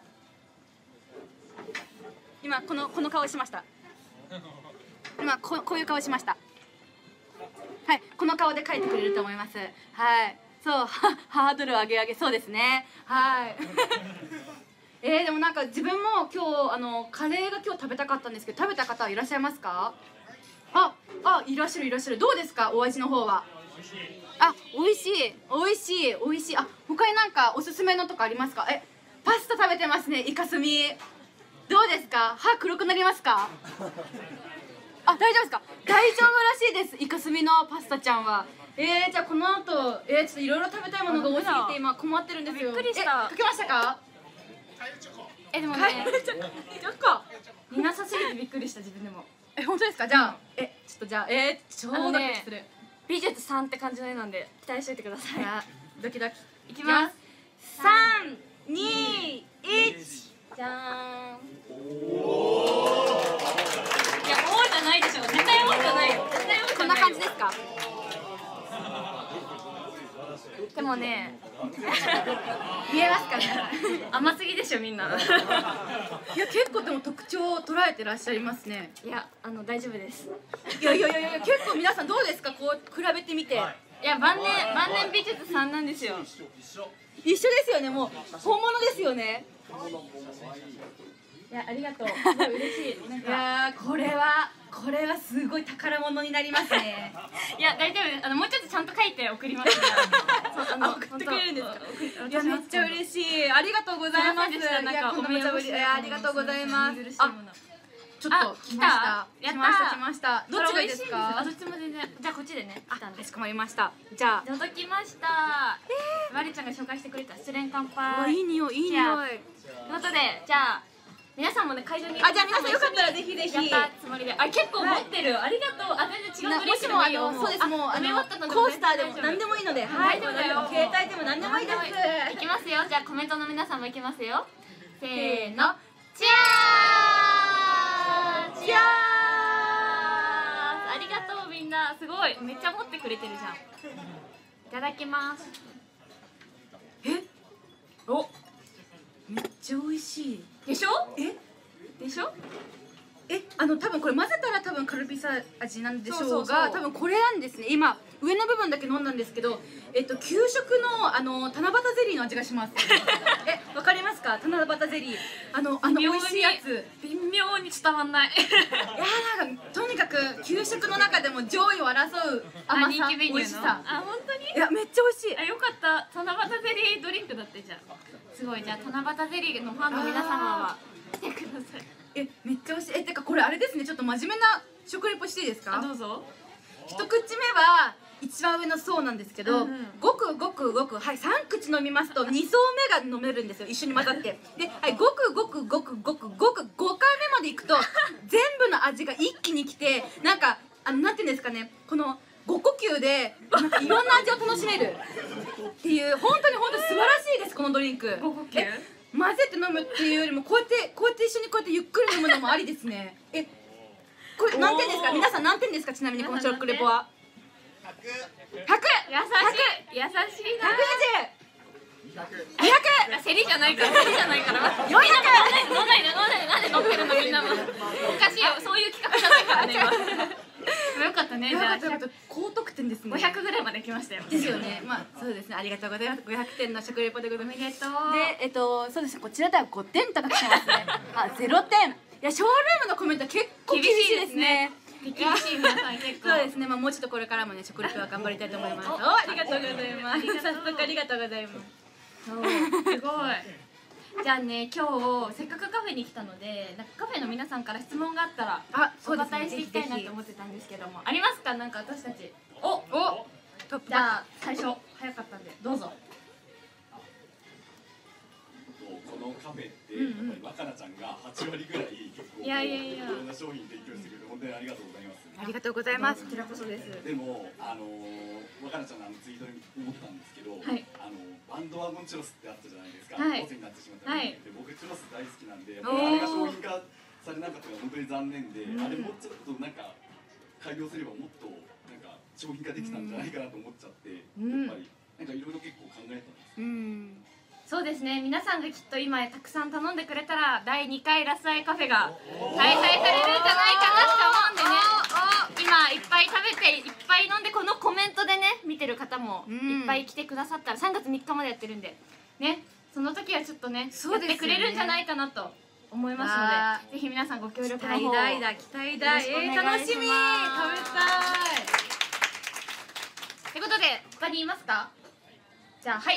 今このこの顔しました。今ここういう顔しました。はいこの顔で描いてくれると思います。はいそうはハードル上げ上げそうですね。はいえー、でもなんか自分も今日あのカレーが今日食べたかったんですけど食べた方はいらっしゃいますか？ああいらっしゃるいらっしゃる。どうですかお味の方は？あ美味しい美味しい美味しい。あ他になんかおすすめのとかありますか？えパスタ食べてますねイカスミ。どうですか？歯黒くなりますか？あ大丈夫ですか？大丈夫らしいですイカスミのパスタちゃんは。えー、じゃあこの後えー、ちょっといろいろ食べたいものが多すぎて今困ってるんですよ。 びっくりした。 え書けましたか？ えでもねチョコいなさすぎてびっくりした自分でも。 え本当ですか？じゃあえちょっとじゃあえー、超ドキドキする。 美術さんって感じの絵なんで期待しといてください。 ドキドキいきます。 さんにいちじゃーん。 いやおーじゃないでしょ。絶対おーじゃないよ。絶対おーじこんゃなよ。 ない感じですか？ でもね見えますかね？ 甘すぎでしょみんな。 いや結構でも特徴を捉えてらっしゃいますね。 いやあの大丈夫です。 いやいやいやいや結構皆さんどうですかこう比べてみて。 いや万年万年美術さんなんですよ。 一緒ですよね。もう本物ですよね。 いやありがとう。すごい嬉しい。なんいかやーこれはこれはすごい宝物になりますね。 いや大丈夫です。あのもうちょっとちゃんと書いて送りますから。そうあの送ってくれるんですか？ 本当いやめっちゃ嬉しい。ありがとうございます。 すいませんでした。なんかこんな無茶ぶり。いやありがとうございます。あちょっあと来ました。 来た来ました来ました。どっちがいいですか？ あどっちも全然。じゃあこっちでね。来たんでかしこまりました。じゃあ届きました。マリちゃんが紹介してくれた失恋乾杯。 いい匂いいい匂い。 ということでじゃあ皆さんもね会場にあじゃあ皆さんよかったらぜひぜひやったつもりで。あ結構持ってる。ありがとう。あ全然違うドリンクでもいいよ。 そうですもうあのコースターでも何でもいいのではい携帯でも何でもいいです。 いきますよ。じゃあコメントの皆さんもいきますよ。せーのチアーチアーありがとうみんなすごいめっちゃ持ってくれてるじゃん。いただきます。 えおめっちゃ美味しいでしょ？ えでしょ？ えあの多分これ混ぜたら多分カルピス味なんでしょうそうそうそうが多分これなんですね。今上の部分だけ飲んだんですけどえっと給食のあの七夕ゼリーの味がします。えわかりますか？ か七夕ゼリー、あのあの美味しいやつ。 微妙に伝わんない。 いやなんかとにかく給食の中でも上位を争う甘さ、美味しさ。 あ、本当に？ いやめっちゃ美味しい。 あ、よかった。七夕ゼリードリンクだって。じゃあすごい。じゃあ七夕ゼリーのファンの皆様は来てください。 え、めっちゃ美味しい。え、てかこれあれですね、ちょっと真面目な食レポしていいですか？ あ、どうぞ。 一口目は一番上の層なんですけど、 うんうん、 ごくごくごく、はい、さん口飲みますとに層目が飲めるんですよ、一緒に混ざって。で、はい、ごくごくごくごくごくごかいめまでいくと全部の味が一気にきて、なんかあのなんていうんですかね、このご呼吸でなんかいろんな味を楽しめるっていう、本当に本当に素晴らしいです、このドリンク。 ご呼吸混ぜて飲むっていうよりも、こうやってこうやって一緒にこうやってゆっくり飲むのもありですね。え、これ何点ですか？皆さん何点ですか？ちなみにこの食レポはひゃく。 優しい優しいな。 ひゃくにじゅう。にひゃく。 セリじゃないからセリじゃないからよんひゃく。 飲んないで飲んないで、なんで乗ってるのみんなも。おかしいよ、そういう企画じゃないからね今。よかったね。じゃあ高得点ですね。 ごひゃくぐらいまで来ましたよ。 ですよね。まあそうですね、ありがとうございます。ごひゃくてんの食レポでございます。 おめでとう。 で、えっとそうですね、こちらではごてん高くしますね。あ、ゼロてん。いや、ショールームのコメント結構厳しいですね。 厳しい皆さん結構。 そうですね、まあもうちょっとこれからもね食レポは頑張りたいと思います。お、ありがとうございます。早速ありがとうございます。 そう、すごい。じゃあね、今日せっかくカフェに来たので、なんかカフェの皆さんから質問があったらお答えしていきたいなと思ってたんですけども、ありますか？なんか私たち。お、お、 トップじゃあ最初早かったんでどうぞ。 このカフェってやっぱり若菜ちゃんがはちわりぐらい結構いやいやいやろんな商品提供してくれて本当にありがとうございます。 ありがとうございます。 こちらこそです。 でもあの若菜ちゃんのあのツイートに思ったんですけど、 はい、 あのバンドワゴンチュロスってあったじゃないですか。 はい、 ボツになってしまったので、 はい、 僕チュロス大好きなんで、あれが商品化されなかったのが本当に残念で、うん、あれもうちょっとなんか改良すればもっとなんか商品化できたんじゃないかなと思っちゃって、うん、やっぱりなんかいろいろ結構考えたんです。 うん、そうですね、皆さんがきっと今たくさん頼んでくれたらだいにかいラスアイカフェが開催されるんじゃないかなって思うんでね、今いっぱい食べていっぱい飲んで、このコメントでね見てる方もいっぱい来てくださったらさんがつみっかまでやってるんでね、その時はちょっとねやってくれるんじゃないかなと思いますので、ぜひ皆さんご協力の方を期待大だ期待大、えー、楽しみ、食べたい。 ということで他にいますか？じゃあ、はい。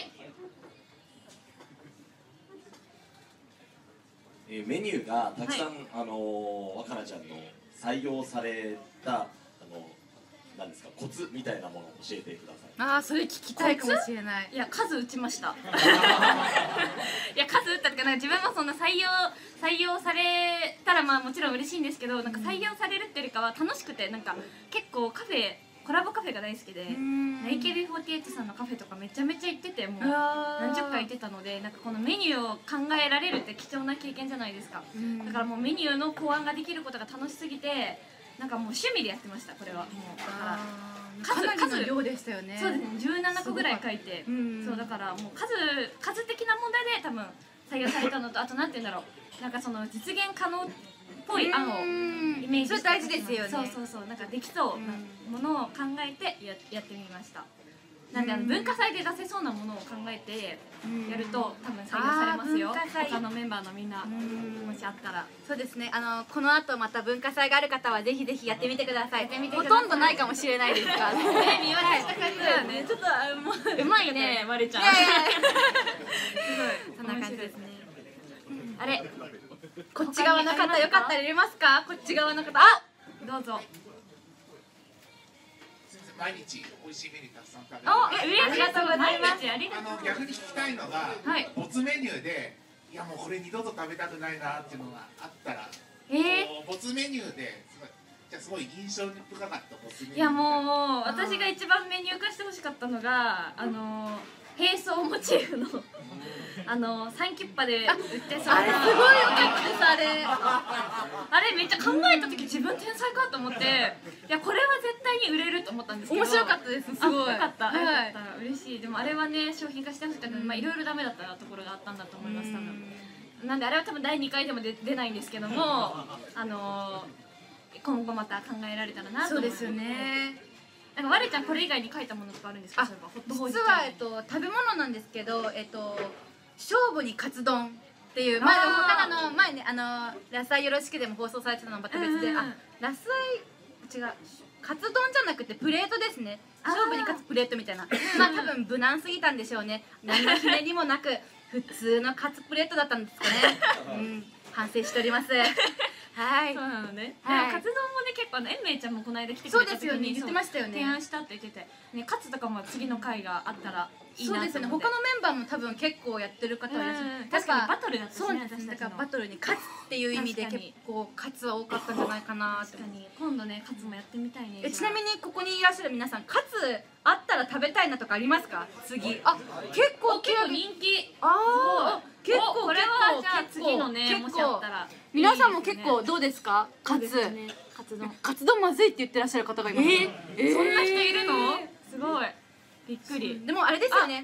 えー、メニューがたくさん、はい、あの若菜ちゃんの採用されたあのなんですかコツみたいなものを教えてください。 ああ、それ聞きたいかもしれない。 いや、数打ちました。いや、数打ったってか、なんか自分もそんな採用採用されたらまあもちろん嬉しいんですけど、なんか採用されるっていうよりかは楽しくて、なんか結構カフェコラボカフェが大好きで、エーケービーフォーティーエイト さんのカフェとかめちゃめちゃ行ってて、もう何十回行ってたので、なんかこのメニューを考えられるって貴重な経験じゃないですか。だからもうメニューの考案ができることが楽しすぎて、なんかもう趣味でやってました。これはもうだから数の量でしたよね。 そうですね、じゅうななこぐらい書いて、そうだからもう数数的な問題で多分採用されたのと、あとなんて言うんだろう、なんかその実現可能っぽい案をイメージして、 それ大事ですよね。 そうそうそう、なんかできそうなものを考えてややってみました。なんであの文化祭で出せそうなものを考えてやると多分採用されますよ。他のメンバーのみんなもしあったら。 そうですね、あのこの後また文化祭がある方はぜひぜひやってみてください。 やってみてほとんどないかもしれないですがね、 見渡した感じだよね。ちょっともううまいね、まるちゃん。すごい、そんな感じですね。あれ、 こっち側の方よかったら入れますか？こっち側の方、あ、 どうぞ。 毎日美味しいメニューたくさん食べる。 あ、ありがとうございます。 あの逆に聞きたいのが、ボツメニューで、いやもうこれ二度と食べたくないなっていうのがあったら、えー、ボツメニューで、じゃあすごい印象に深かったボツメニュー。 いやもう私が一番メニュー化してほしかったのが、あの並走モチーフのあのサンキュッパで売ってそうな、 あれすごいよかったです。あれあれめっちゃ考えた時自分天才かと思って、いやこれは絶対に売れると思ったんですけど、 面白かったです。すごいよかった、よかった、嬉しい。でもあれはね商品化してほしかったので、まあいろいろダメだったところがあったんだと思います。多分なんであれは多分だいにかいでも出出ないんですけども、あの今後また考えられたらなと思います。 そうですよね。 なんかわれちゃんこれ以外に書いたものとかあるんですか？そういえばホットホー実は、えっと、食べ物なんですけど、えっと、勝負にカツ丼っていう前の他のあの前ねあのラスアイよろしくでも放送されてたのまた別で、 うんうんあラスアイ違うカツ丼じゃなくてプレートですね。勝負に勝つプレートみたいな。まあ多分無難すぎたんでしょうね。何のひねりもなく普通のカツプレートだったんですかね。うん反省しております。はい。 そうなのね。 はいでもカツ丼もね結構あのえんめいちゃんもこの間来てくそうれた時にですよね言ってましたよね提案したって言っててねカツとかも次の回があったらいいなと思って。 そうですよね。他のメンバーも多分結構やってる方はいらっしゃる。 うん確かにバトルだったしねそうですね。 私たちのだからバトルに勝つっていう意味で結確かに構勝つは多かったんじゃないかなって確かに今度ねカツもやってみたいね。 えちなみにここにいらっしゃる皆さんカツあったら食べたいなとかありますか？次あ結構結構人気。 あー結構おこれは結構じゃあ次のね結構もしあったら皆さんも結いいですね構どうですか？カツそうですねカツ丼。 カツ丼まずいって言ってらっしゃる方がいます。 えーそんな人いるの？すごいびっくり。 でもあれですよね。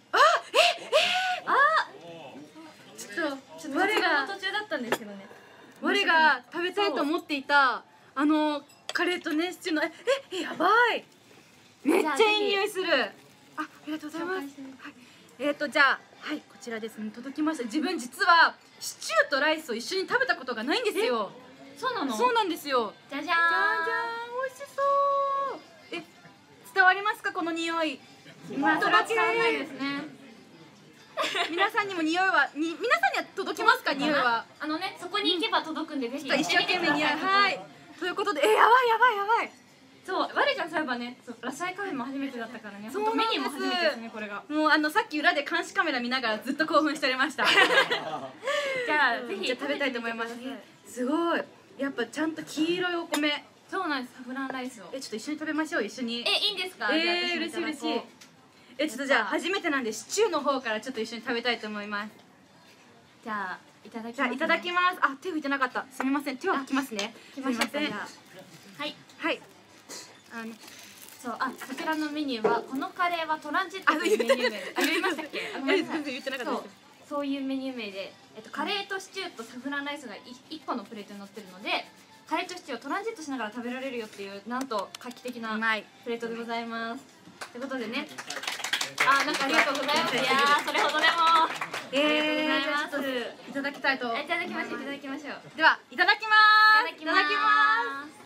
ちょっとちょっと我が途中だったんですけどね。 我が食べたいと思っていたあのカレーとねシチューのええやばいめっちゃいい匂いする。あありがとうございます。はい、えっとじゃあはいこちらですね届きました。自分実はシチューとライスを一緒に食べたことがないんですよ。 そうなの？ そうなんですよ。 じゃじゃーん。 じゃんじゃん美味しそう。え伝わりますかこの匂い？ まあそれは届き伝わらないですね。 皆さんにも匂いはに皆さんには届きますか匂いは？ あのねそこに行けば届くんでぜひ一生懸命匂いい。 はいということでえやばいやばいやばい。 そう我がそういえばねそうラスアイカフェも初めてだったからね。 そうなんですメニューも初めてですねこれが。 もうあのさっき裏で監視カメラ見ながらずっと興奮しておりました。 じゃあぜひじゃあ食べたいと思います食べてみてください。 すごいやっぱちゃんと黄色いお米そうなんですサフランライスを。 えちょっと一緒に食べましょう一緒に。 えいいんですか？ えじゃあ私もー嬉しいただこう嬉しい。えちょっとじゃあ初めてなんでシチューの方からちょっと一緒に食べたいと思います。 じゃあいただきますね。 じゃあいただきます。あ手拭いてなかったすみません手は拭きますね。 きましょうすみません。 じゃあはいはいあのそうあこちらのメニューはこのカレーはトランジットというメニュー名であ言いましたっけ？あごめんなさい。 全然言ってなかったそうです。 そういうメニュー名で、えっと、カレーとシチューとサフランライスがいいっこのプレートに乗ってるのでカレーとシチューをトランジットしながら食べられるよっていうなんと画期的なうまい。 プレートでございますということでねあなんかありがとうございますいやーそれほどでもえー、 ありがとうございますいただきたいと。 いただきましょういただきましょうではいただきます。 いただきます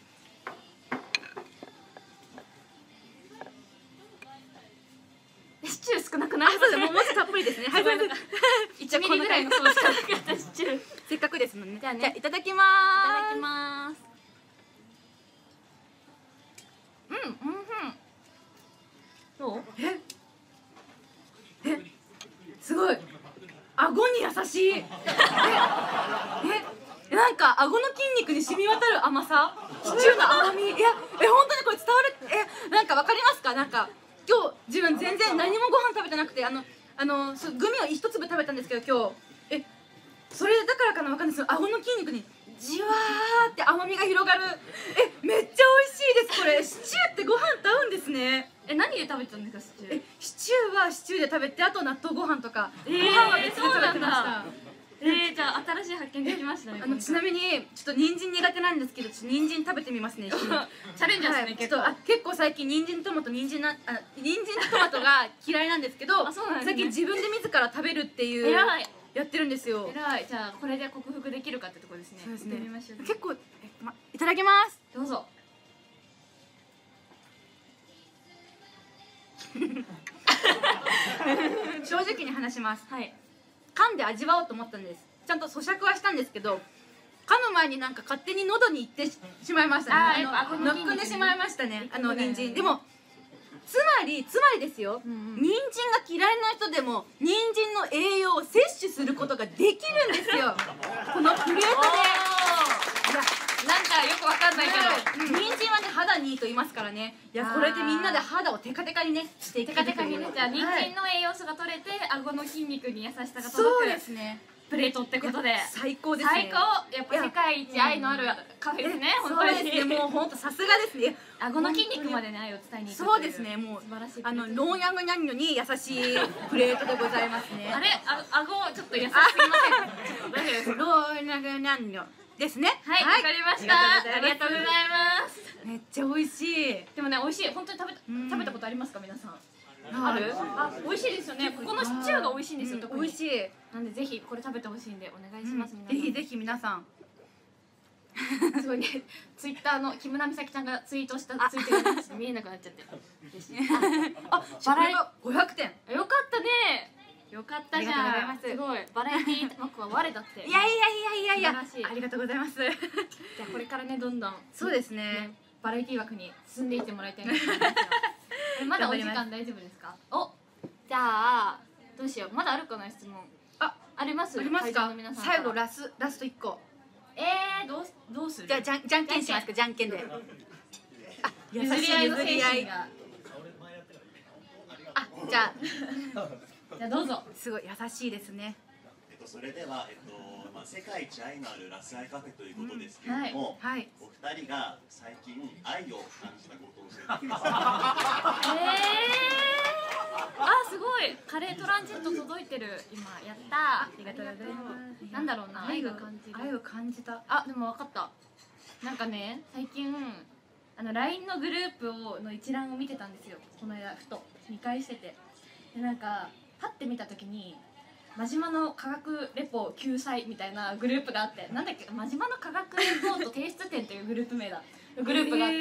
シチュー少なくない？ あそうですもうもうちょっとたっぷりですね。はいすごいなんかいちミリぐらいのソースしかなかったシチューいせっかくですもんね。 じゃあねいただきます。 ただきますうんうんうんどう？ ええすごい顎に優しいええなんか顎の筋肉に染み渡る甘さシチューの甘みいやえ本当にこれ伝わるえなんかわかりますかなんか今日自分全然何もご飯食べてなくてあのあのそグミを一粒食べたんですけど今日えそれだからかなわかんないですけど顎の筋肉にじわーって甘みが広がるえめっちゃ美味しいですこれシチューってご飯と合うんですねえ何で食べてたんですかシチューえシチューはシチューで食べてあと納豆ご飯とか、 えーご飯は別で食べてましたそうなんえー、じゃあ新しい発見できましたねあのちなみにちょっと人参苦手なんですけどちょっと人参食べてみますね一緒にチャレンジャーですね、 はい、 結構ちょっとあ結構最近人参トマト人参なあ人参とトマトが嫌いなんですけどあそうなんですね最近自分で自ら食べるっていう偉いやってるんですよ偉いじゃあこれで克服できるかってとこですねそうですねやってみましょう結構え、ま、いただきますどうぞ正直に話しますはい噛んで味わおうと思ったんですちゃんと咀嚼はしたんですけど噛む前になんか勝手に喉に行ってしまいましたねあーやっぱ顎のノ筋肉ねックんでしまいましたねあのそうだよね人参でもつまりつまりですよ、 うんうん人参が嫌いな人でも人参の栄養を摂取することができるんですよこのプレートでいやなんかよくわかんないけど、 人参はね肌にいいと言いますからねいやこれでみんなで肌をテカテカにねしていくテカテカにねじゃあ人はい参の栄養素が取れて顎の筋肉に優しさがそう届くですねプレートってことで最高ですね最高やっぱ世界一愛のあるカフェですね本当にそうですねもう本当さすがですね顎の筋肉までね愛を伝えに行くそうですねもう素晴らしいあのノーヤングニャンニョに優しいプレートでございますねあれあ顎ちょっと優しすぎませんちょっと大丈夫ですかローヤングニャンニョですねはいわかりましたありがとうございますめっちゃ美味しいでもね美味しい本当に食べたうん食べたことありますか皆さんある？あ、美味しいですよね。ここのシチューが美味しいんですよ。特に美味しい。 なんでぜひこれ食べてほしいんでお願いします。 ぜひぜひ皆さん。 すごいね。ツイッターの木村美咲ちゃんがツイートしたツイートが見えなくなっちゃって。 あ、バラエごひゃくてん。 よかったね。よかったじゃん。すごい。バラエティー幕は我だって。 いやいやいやいやいや。 素晴らしい。 ありがとうございます。 じゃあこれからねどんどんそうですね。 バラエティー枠に進んでいってもらいたいなと思いますよ。えまだお時間大丈夫ですか？お、じゃあどうしよう。まだあるかな質問。 あ、 あります？ ありますか？最後ラスラスト一個。 えー、どうどうする？ じゃあじゃんじゃんけんしますか？じゃんけんで。あ、優しい譲り合いの譲り合い。 精神が。 あ、じゃあじゃあどうぞ。 すごい優しいですね。 えっとそれではえっとまあ世界一愛のあるラスアイカフェということですけれども、 はい。 お二人が最近愛を感じたことを教えてください。 えー、あ、すごい。カレートランジット届いてる。今やった。ありがとうございます。 なんだろうな。愛が感じる。 愛を感じた。 あ、でも分かった。なんかね、最近あの ライン のグループをの一覧を見てたんですよ。この間ふと見返してて、でなんかパッて見た時に真島の科学レポ救済みたいなグループがあって、なんだっけ、真島の科学レポート提出展というグループ名だグループがあって、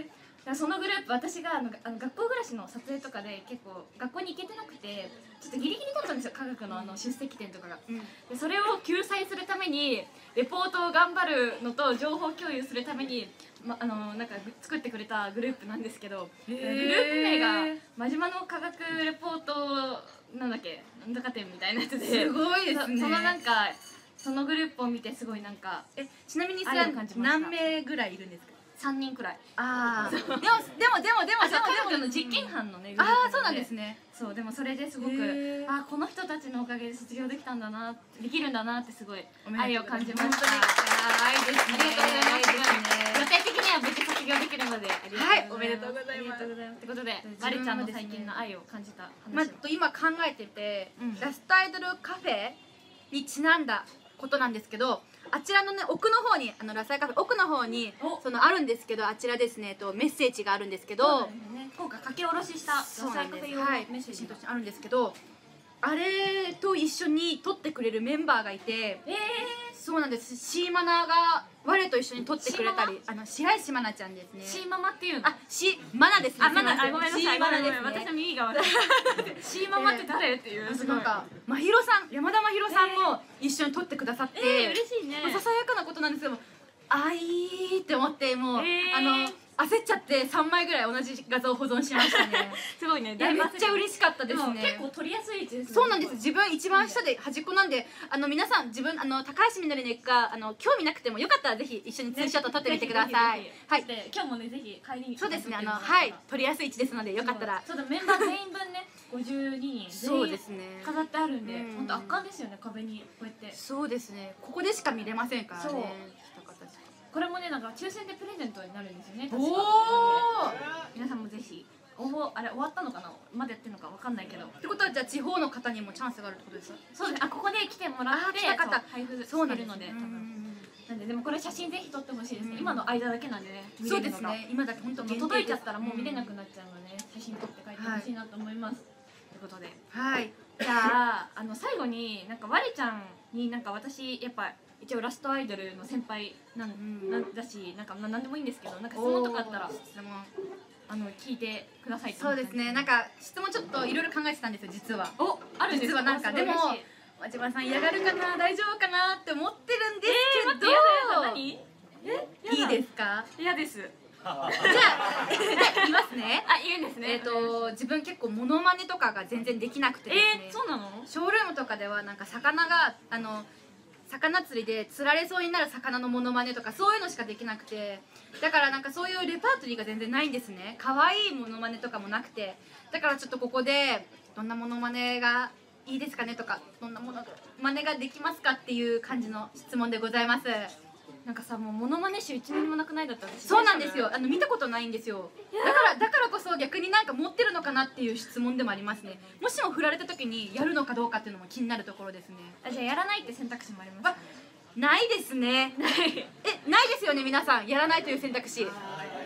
でそのグループ私があのあの学校暮らしの撮影とかで結構学校に行けてなくてちょっとギリギリだったんですよ、科学のあの出席展とかが、うん、でそれを救済するためにレポートを頑張るのと情報共有するために、ま、あのなんか作ってくれたグループなんですけど、グループ名が真島の科学レポートなんだっけなんだか展みたいなやつで、 すごいですね。 そのなんかそのグループを見てすごいなんかえちなみにそれは何名ぐらいいるんですか？ さんにんくらい。 ああでもでもでもでも科学の実験班のね、 ああそうなんですね。 そうでもそれですごくあこの人たちのおかげで卒業できたんだなできるんだなってすごい愛を感じました。 愛ですね。 ありがとうございます。予定的には無事卒業できるのでありがとうございます。 はい、おめでとうございます。 ということでマリちゃんの最近の愛を感じたまあ話を今考えててラストアイドルカフェにちなんだことなんですけど、あちらのね奥の方にあのラスアイカフェ奥の方にそのあるんですけど、あちらですねとメッセージがあるんですけど、 今回書き下ろししたラスアイカフェ用のメッセージとしてあるんですけど、あれと一緒に撮ってくれるメンバーがいて、えー、そうなんです。シーマナが我と一緒に撮ってくれたり、あの白石マナちゃんですね。 シーママっていうの？ あ、シーマナですね。 あ、マナ、ごめんなさい。 シーマナですね。 私の耳が悪い。シーママって誰っていう。 なんか真宙さん、山田真宙さんも一緒に撮ってくださって、 えー、嬉しいね。 ささやかなことなんですけど、あいーって思ってもう、あの焦っちゃってさんまいぐらい同じ画像を保存しましたね。 すごいね。 めっちゃ嬉しかったですね。 結構撮りやすい位置ですね。 そうなんです。自分一番下で端っこなんで、あの皆さん自分あの高橋みなりねがあの興味なくてもよかったらぜひ一緒にツーショット撮ってみてください。はい。 今日もねぜひ帰りに。 そうですね。あのはい撮りやすい位置ですのでよかったら。 そうだメンバー全員分ねごじゅうににんそうですね飾ってあるんで、本当圧巻ですよね壁にこうやって。 そうですね。ここでしか見れませんからね。 これもねなんか抽選でプレゼントになるんですよね。 おお。 皆さんもぜひ応募あれ終わったのかなまだやってるのかわかんないけど。 ってことはじゃあ地方の方にもチャンスがあるってことですか？ そうです。あここで来てもらって配布してるので多分。なんででもこれ写真ぜひ撮ってほしいですね。今の間だけなんでね。 そうですね。今だけ本当届いちゃったらもう見れなくなっちゃうので写真撮って帰ってほしいなと思います。ということで。 はい。 じゃああの最後になんかわれちゃんになんか私やっぱ。一応ラストアイドルの先輩なん、うん、なんだしなんかまあ何でもいいんですけどなんか質問とかあったらあの聞いてください。 そうですね。なんか質問ちょっといろいろ考えてたんですよ実は。 おあるんですか？ 実はなんかでも真島さん嫌がるかな大丈夫かなって思ってるんですけど。 えー、待って嫌だよ。 何？えいいですか？ 嫌です。じゃあ言いますね。 あ言うんですね。 えっと自分結構モノマネとかが全然できなくてですね。 えー、そうなの？ ショールームとかではなんか魚があの。魚釣りで釣られそうになる魚のモノマネとかそういうのしかできなくて、だからなんかそういうレパートリーが全然ないんですね。可愛いモノマネとかもなくて、だからちょっとここでどんなモノマネがいいですかねとかどんなモノマネができますかっていう感じの質問でございます。 なんかさもうモノマネ集一ミリもなくないだった私。 そうなんですよ。あの見たことないんですよ。だからだからこそ逆になんか持ってるのかなっていう質問でもありますね。もしも振られた時にやるのかどうかっていうのも気になるところですね。 あじゃあやらないって選択肢もありますか？ ないですね。えないですよね皆さんやらないという選択肢。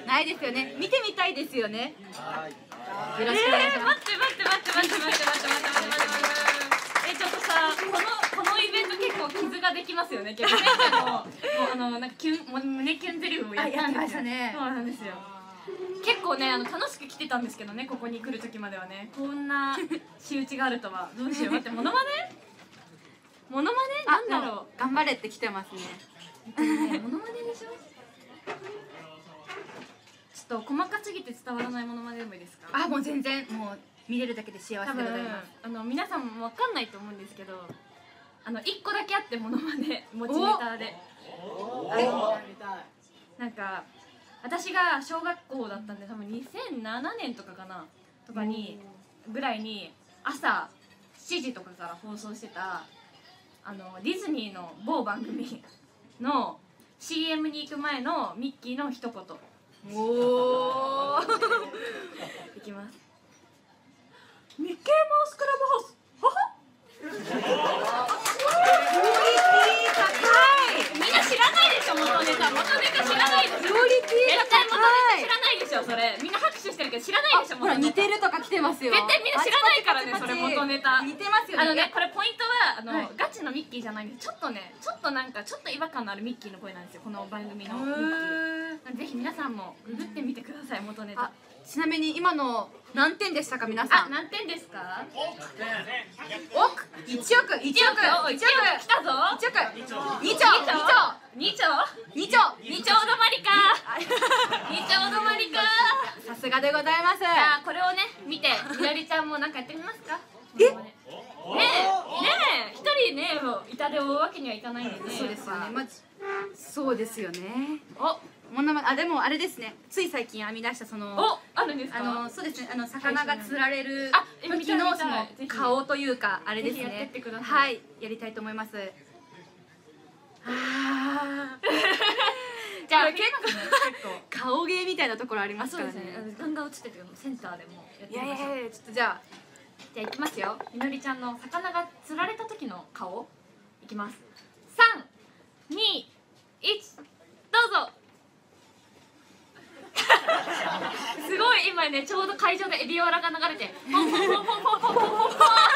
ないですよね。見てみたいですよね。よろしくお願いします。 待って待って待って待って待って待って待って待って待ってえちょっとさこのこのイベント結構傷ができますよね。結構前回ももうあのなんかキュンもう胸キュンゼリフをやったんですよね。そうなんですよ。結構ねあの楽しく来てたんですけどね、ここに来る時まではねこんな仕打ちがあるとは。どうしよう。待ってモノマネモノマネなんだろう。 頑張れって来てますね。 モノマネでしょ。ちょっと細かすぎて伝わらないものまででもいいですか。 あ、もう全然もう見れるだけで幸せでございます。 あの皆さんも分かんないと思うんですけど、あの一個だけあってものまね持ちネタで。なんか私が小学校だったんで多分にせんななねんとかかなとかにぐらいに朝しちじとかから放送してたあのディズニーの某番組の シーエム に行く前のミッキーの一言。おおいきます。ミッケーマウスクラブハウスははみんな知らないでしょ。元ネタ元ネタ知らないでしょ。クオリティが高い。絶対元ネタ知らないでしょ。それみんな拍手してるけど知らないでしょ。 ほら似てるとか来てますよ。 絶対みんな知らないからね。それ元ネタ似てますよね。 あのねこれポイントはあのガチのミッキーじゃないんで、ちょっとねちょっとなんかちょっと違和感のあるミッキーの声なんですよ、この番組のミッキー。ぜひ皆さんもググってみてください元ネタ。 ちなみに今の何点でしたか皆さん。 あ、何点ですか。 億一億一億一億来たぞ。 一億二兆二兆二兆二兆二兆止まりか二兆止まりか。 さすがでございます。 じゃあこれをね見てみのりちゃんもなんかやってみますか。 えねえねえ一人ね痛手を追うわけにはいかないんでね。 そうですよね。まずそうですよね。 おものまね、あでもあれですね。つい最近編み出したそのおあるんですか。 あのそうですね。あの魚が釣られるあ見時たい見たいのその顔というかあれですぜひやってねってくだ。さいはいやりたいと思います。あじゃあ結構結構顔芸みたいなところありますからね。 ガンガン映っててセンターでもやっていやいみましょう。 やいやちょっとじゃあじゃあいきますよ。みのりちゃんの魚が釣られた時の顔いきます。さんにいちどうぞ。すごい今ねちょうど会場でエビワラが流れてポンポンポンポンポンポンポンポン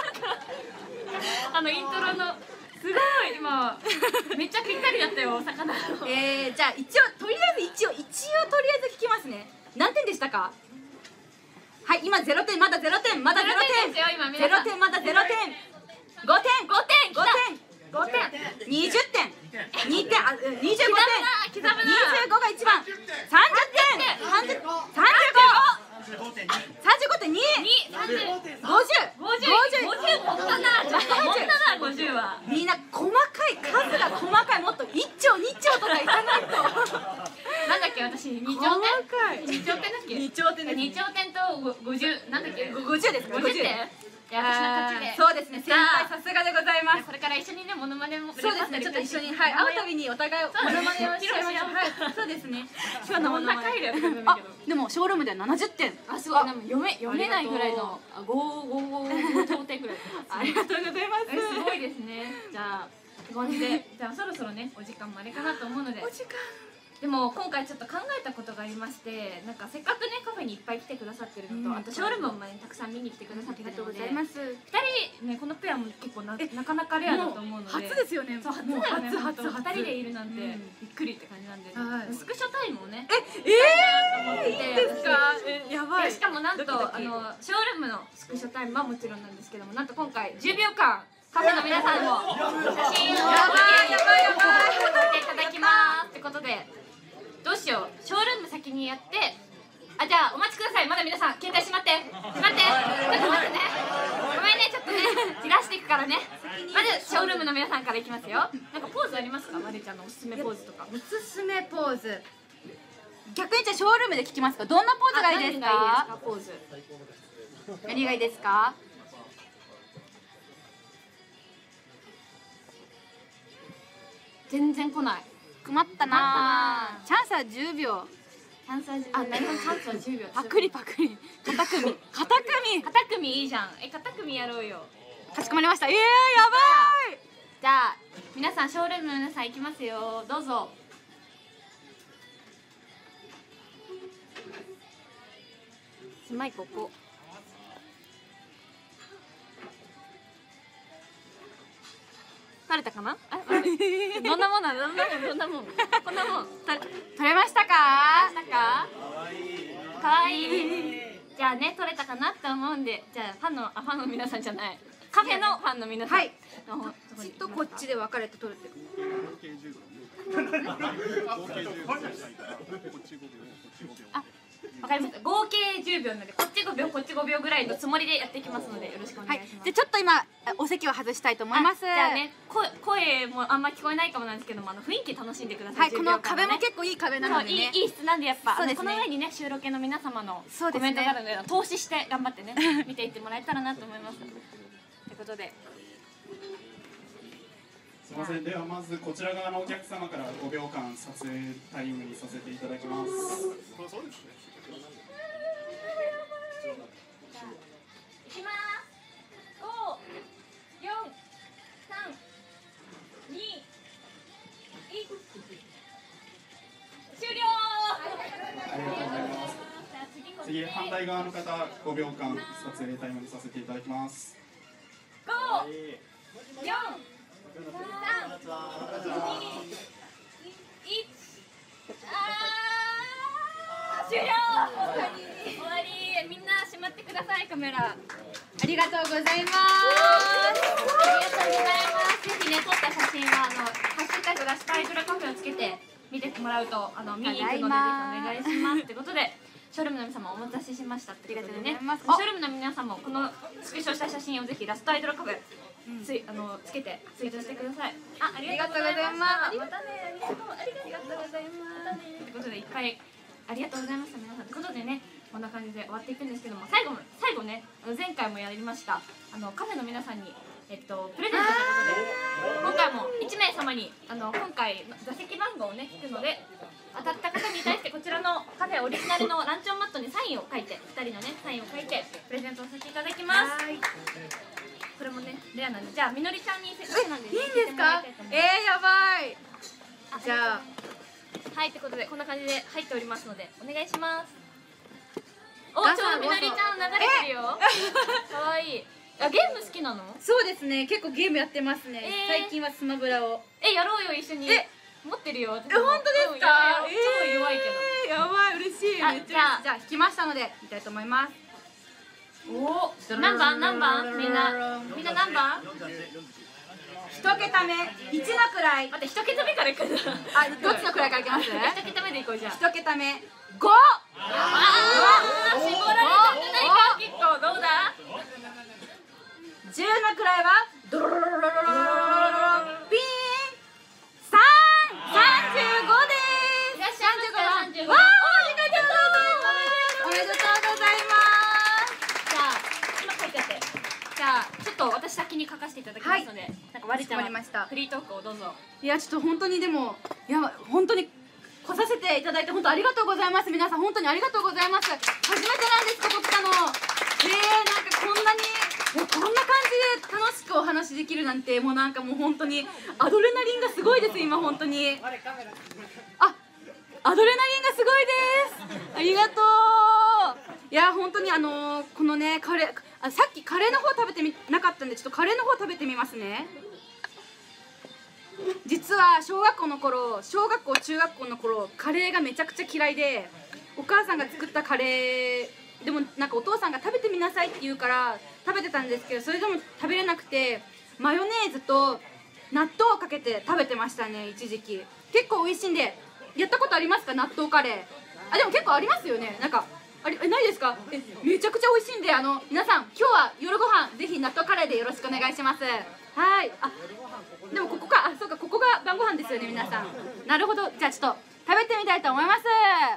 あのイントロのすごい今めっちゃぴったりだったよ魚の。 えー、じゃあ一応とりあえず一応一応とりあえず聞きますね。何点でしたか。はい今ゼロてんまだゼロてんまだゼロてんですよ今ゼロてんまだゼロてんごてんごてんごてんごてんにじゅってんにてんあにじゅうごてん刻むな刻むなにじゅうごが一番さんじゅってんさんじゅうごさんじゅうごてんにさんじゅうごじゅうごじゅうごじゅう持ったな持ったなごじゅうは。 みんな細かい数が細かい。もっといっちょうにちょうとかいかないとなんだっけ私にちょうてんにちょうてんだっけ。 にちょうてんですね。 にちょうてんとごじゅうなんだっけごじゅうですか。 ごじゅうてん。いや私の勝ちで。 そうですね。先輩さすがでございます。 これから一緒にねモノマネもそうですね。ちょっと一緒にはい会うたびにお互いモノマネをしちゃいましょう。はいそうですね。手話のモノマネ。あでもショールームではななじゅってん。 あすごい。でも読め読めないぐらいのごごごご頂点ぐらい。 ありがとうございます。 すごいですね。じゃあって感じでじゃあそろそろねお時間もあれかなと思うので。 お時間。 でも今回ちょっと考えたことがありまして、なんかせっかくねカフェにいっぱい来てくださってるのと、あとショールームもねたくさん見に来てくださってるので、 ありがとうございます。 ふたりねこのペアも結構ななかなかレアだと思うので、 初ですよね。 そう初だよね。 初初ふたりでいるなんてびっくりって感じなんで、 はいスクショタイムをねええいいですか。えやばい。 しかもなんとあのショールームのスクショタイムはもちろんなんですけども、なんと今回じゅうびょうかんカフェの皆さんも写真をやばいやばいやばい撮っていただきますってことで、どうしようショールーム先にやって、あじゃあお待ちください。まだ皆さん携帯しまってしまってちょっと待ってね、ごめんねちょっとねじらしていくからね。まずショールームの皆さんからいきますよ。なんかポーズありますか、まるちゃんのおすすめポーズとか。 おすすめポーズ。逆にじゃあショールームで聞きますか。どんなポーズがいいですか。 あ何がいいですかポーズ。 何がいいですか。 全然来ない。 困ったな。チャンスはじゅうびょう。 チャンスはじゅうびょう。あ、何のチャンスはじゅうびょう。 パクリパクリ。片組。片組。 片組いいじゃん。え、片組やろうよ。 かしこまりました。ええー、やばい。 じゃあ皆さんショールームの皆さん行きますよ。どうぞ。 スマイここ。取れたかな？あ、どんなもんなの？どんなもんどんなもん。こんなもん。取れ取れましたか？ ましたか？かわいい。じゃあね、取れたかなって思うんで、じゃあファンのあファンの皆さんじゃない。カフェのファンの皆さん。 はい。こっちとこっちで分かれて取るって。 あ、わかりました。合計じゅうびょうなので、こっちごびょう、こっちごびょうぐらいのつもりでやっていきますので、よろしくお願いします。 じゃあちょっと今お席を外したいと思います。 じゃあね、声声もあんま聞こえないかもなんですけども、あの雰囲気楽しんでください。 はい、この壁も結構いい壁なのでね。 いいいい質なんでやっぱ、 そうですね。 この上にね収録系の皆様のココメントがあるので投資して頑張ってね見ていってもらえたらなと思います。ということで。 すみません。ではまずこちら側のお客様からごびょうかん撮影タイムにさせていただきます。 これそうですね。 いきます。ご、よん、さん、に、いち。終了。 ありがとうございます。次反対側の方ごびょうかん撮影タイムにさせていただきます。 ご、よん、さん、に、いち。あー、終了。終わり。終わり。みんな閉まってください、カメラ。 ありがとうございます。 ありがとうございます。ぜひね、撮った写真はあのハッシュタグラスタイドラカフェをつけて見てもらうとあの見に行くのでぜひお願いしますということで、ショールームの皆様お待たせしましたってことでね、ショールームの皆さんもこのスクショした写真をぜひラストアイドルカフェついあのつけてツイートしてください。あ、ありがとうございます。またね、ありがとう、ありがとうございます。またねということでいっぱいありがとうございました皆さんということでね。こんな感じで終わっていくんですけども、最後も最後ね、前回もやりましたあのカフェの皆さんにえっとプレゼントということで、今回もいちめいさまにあの今回座席番号をね聞くので、当たった方に対してこちらのカフェオリジナルのランチョンマットにサインを書いて、ふたりのねサインを書いてプレゼントをさせていただきます。これもねレアなんで、じゃあみのりちゃんにせっかくなんでいいんですか？えー、やばい。じゃあはいということでこんな感じで入っておりますのでお願いします。お、ちょうどみのりちゃん流れてるよ。かわいい。あ、ゲーム好きなの？ そうですね、結構ゲームやってますね。 えー、 最近はスマブラを。 え、やろうよ一緒に。え、持ってるよ。え、 本当ですか？ うん、超弱いけど。 えー、やばい、嬉しい。めっちゃ。じゃあ引きましたので見たいと思います。 お、何番何番？みんなみんな何番？ 一桁目、一の位。 待って、一桁目からいくんだ。 あ、どっちの位からいきます？ 一桁目でいこうじゃん。 一桁目、五。 ああ、絞られたんじゃないか。結構どうだ？ 十の位はドロロロロロロロロロピーン。三、三十五です。 いらっしゃいませ。三十五。 わあ、ありがとうございます。おめでとうございます。 じゃあ今書いてあって。じゃあちょっと私先に書かせていただきますので、なんか割りちゃんはフリートークをどうぞ。 いやちょっと本当にでもいや本当に来させていただいて本当ありがとうございます。皆さん本当にありがとうございます。初めてなんですここ来たの。えー、なんかこんなにもうこんな感じで楽しくお話しできるなんて、もうなんかもう本当にアドレナリンがすごいです今本当に。あ、アドレナリンがすごいです。ありがとう。いや本当にあのー、このねカレーあ、さっきカレーの方食べてみなかったんでちょっとカレーの方食べてみますね。実は小学校の頃小学校中学校の頃カレーがめちゃくちゃ嫌いで、お母さんが作ったカレーでもなんかお父さんが食べてみなさいって言うから食べてたんですけど、それでも食べれなくてマヨネーズと納豆をかけて食べてましたね一時期。結構美味しいんでやったことありますか？納豆カレー。あ、でも結構ありますよね。なんかあれ、え、ないですか？え、めちゃくちゃ美味しいんで、あの皆さん今日は夜ご飯ぜひ納豆カレーでよろしくお願いします。はい。あ、でもここか、あ、そうか、ここが晩ご飯ですよね皆さん。なるほど。じゃあちょっと食べてみたいと思います。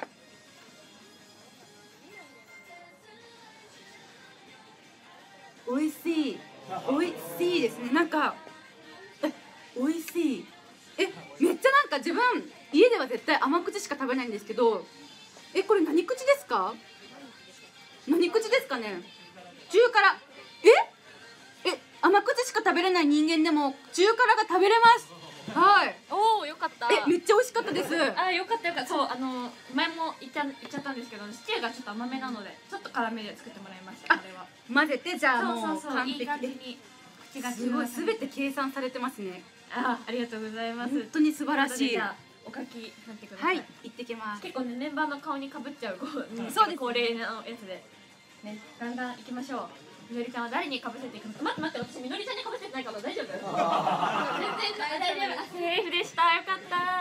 美味しい。美味しいですね。なんかえ、美味しい。え、めっちゃなんか自分家では絶対甘口しか食べないんですけど、え、これ何口ですか？何口ですかね？中辛。ええ、甘口しか食べれない人間でも中辛が食べれます。はい。 おお、よかった。 え、めっちゃ美味しかったです。 あ、よかったよかった。そう、あの前も言っちゃ言っちゃったんですけど、シチューがちょっと甘めなので、ちょっと辛めで作ってもらいましたあれは。 混ぜてじゃあそうもうそうそういい完璧で感じに口がすごい全て計算されてますね。 あありがとうございます。 本当に素晴らしい。 じゃあお書きになってくださ。 はいい行ってきます。 結構ねメンバーの顔にかぶっちゃうこう、うん、 そうです恒例のやつでねだんだん行きましょう。みのりちゃんは誰にかぶせていくのか。待って待って私みのりちゃんにかぶせてないから大丈夫？全然大丈夫。セーフでした。よかった。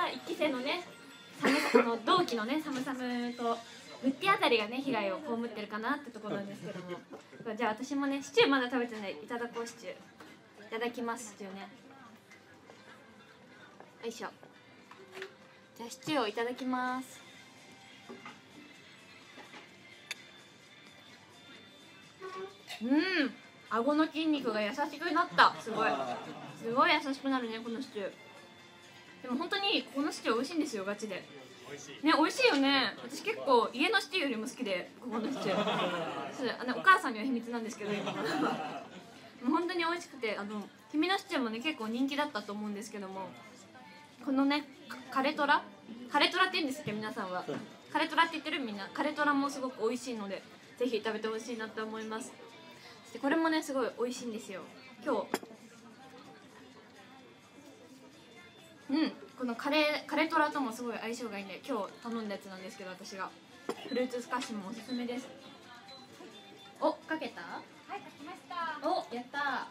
一期生のねサムあの同期のねサムサムとムッティあたりがね被害を被ってるかなってところなんですけどもじゃあ私もねシチューまだ食べてないいただこうシチューいただきますシチューねよいしょじゃあシチューをいただきますうん顎の筋肉が優しくなったすごいすごい優しくなるねこのシチューでも本当にこのシチュー美味しいんですよガチでね、美味しいよね。私結構家のシチューよりも好きでここのシチュー。そうあのお母さんには秘密なんですけど今。もう本当に美味しくてあの君のシチューもね結構人気だったと思うんですけども、このねカレトラ、カレトラって言うんですって皆さんは。カレトラって言ってるみんな。カレトラもすごく美味しいのでぜひ食べてほしいなと思います。そしてこれもねすごい美味しいんですよ。今日。うん、このカレーカレートラともすごい相性がいいんで今日頼んだやつなんですけど私がフルーツスカッシュもおすすめです。おかけた？ はい書きました。 おやった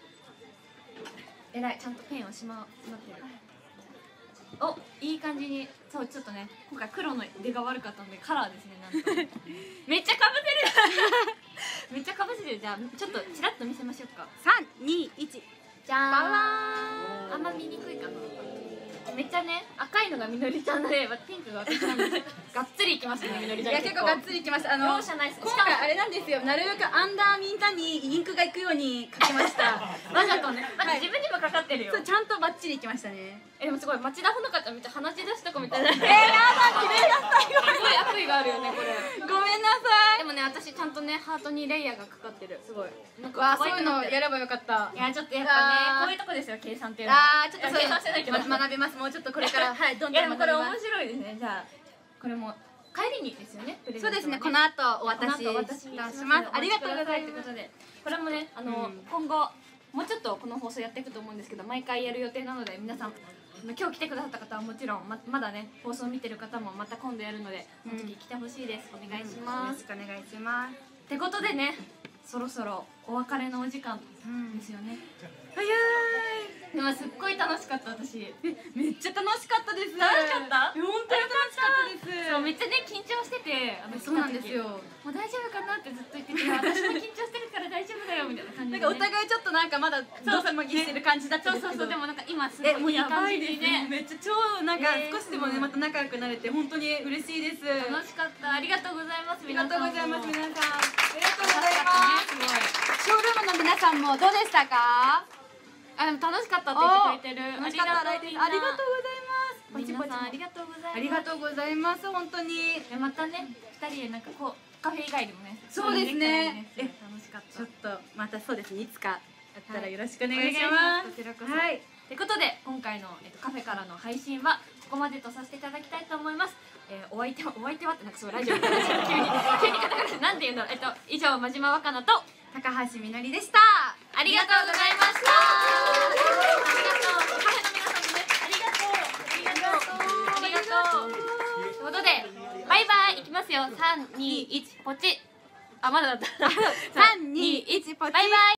ーえらいちゃんとペンをしましまってる。おいい感じにそうちょっとね今回黒の出が悪かったのでカラーですねなんとめっちゃかぶせるめっちゃかぶせてる。じゃあちょっとちらっと見せましょうか。 三二一じゃーんババーン。 あんま見にくいかな。めっちゃね赤いのがみのりちゃんでピンクが私なんですがっつりいきますねみのりちゃん。 いや結構がっつりいきました。あの容赦ないっす。 今回あれなんですよ。なるべくアンダーミンタにインクがいくように書きました。 わざとねだって自分にもかかってるよ。 そうちゃんとバッチリいきましたね。 えでもすごい町田ほのかちゃんめっちゃ鼻血出しとかみたいな。えー、やだ綺麗だったよ。 すごい悪意があるよねこれ。 ごめんなさい。 でもね私ちゃんとねハートにレイヤーがかかってるすごい。なんかわあ可愛くなってる。 そういうのやればよかった。 いやちょっとやっぱねこういうとこですよ計算っていうのは。 あーちょっとそう計算してないけど。 ま学びます。もうちょっとこれからはいどんいどんやでもこれ面学びます。 白いですね。じゃあこれも帰りにですよね。プレゼントはそうですね。この後お渡しこの後お渡ししします。 ます。ありがとうございます。 ということでこれもねあの、 うん今後もうちょっとこの放送やっていくと思うんですけど毎回やる予定なので皆さん今日来てくださった方はもちろん ま, まだね放送見てる方もまた今度やるのでその時来てほしいです。お願いします。 よろしくお願いします。 ってことでねそろそろお別れのお時間ですよね。 早い。 でもすっごい楽しかった私。 えめっちゃ楽しかったです。 楽しかった本当に楽しかったです。 そうめっちゃね緊張しててあのそうなんですよ。 もう大丈夫かなってずっと言ってて私も緊張してるから大丈夫だよみたいな感じで、ね、 なんかお互いちょっとなんかまだドキマギしてる感じだったんですけど。 そうそうそうでもなんか今すごえもういいいやばいです感じにね。 めっちゃ超なんかえー少しでもねまた仲良くなれて本当に嬉しいです。 楽しかったありがとうございます。 ありがとうございます皆さん。ありがとうご楽ざいしかったねます。 すごい。 ショールームの皆さんもどうでしたか？ あでも楽しかったって言ってくれてる。 楽しかった。ありがとうございます。 皆さんありがとうございます。 ありがとうございます本当に。 でまたね二人でなんかこうカフェ以外でもねそうですねそういうのできたらいいね楽しかったちょっとまたそうですねいつかやったらよろしくお願はいいします。 こちらこそ。 はい。 ということで今回の、えっと、カフェからの配信はここまでとさせていただきたいと思います。えー、お相手はお相手はってなんかそうラジオみたいな急に急にカタカナでなんて言うんだろう。えっと以上真島若菜と高橋みのりでした。 ありがとうございました。ありがとう。カフェの皆さんもねありがとうありがとうありがとう。ということでバイバイいきますよ。三二一ポチ。あまだだった。 三二一ポチ。 バイバイ。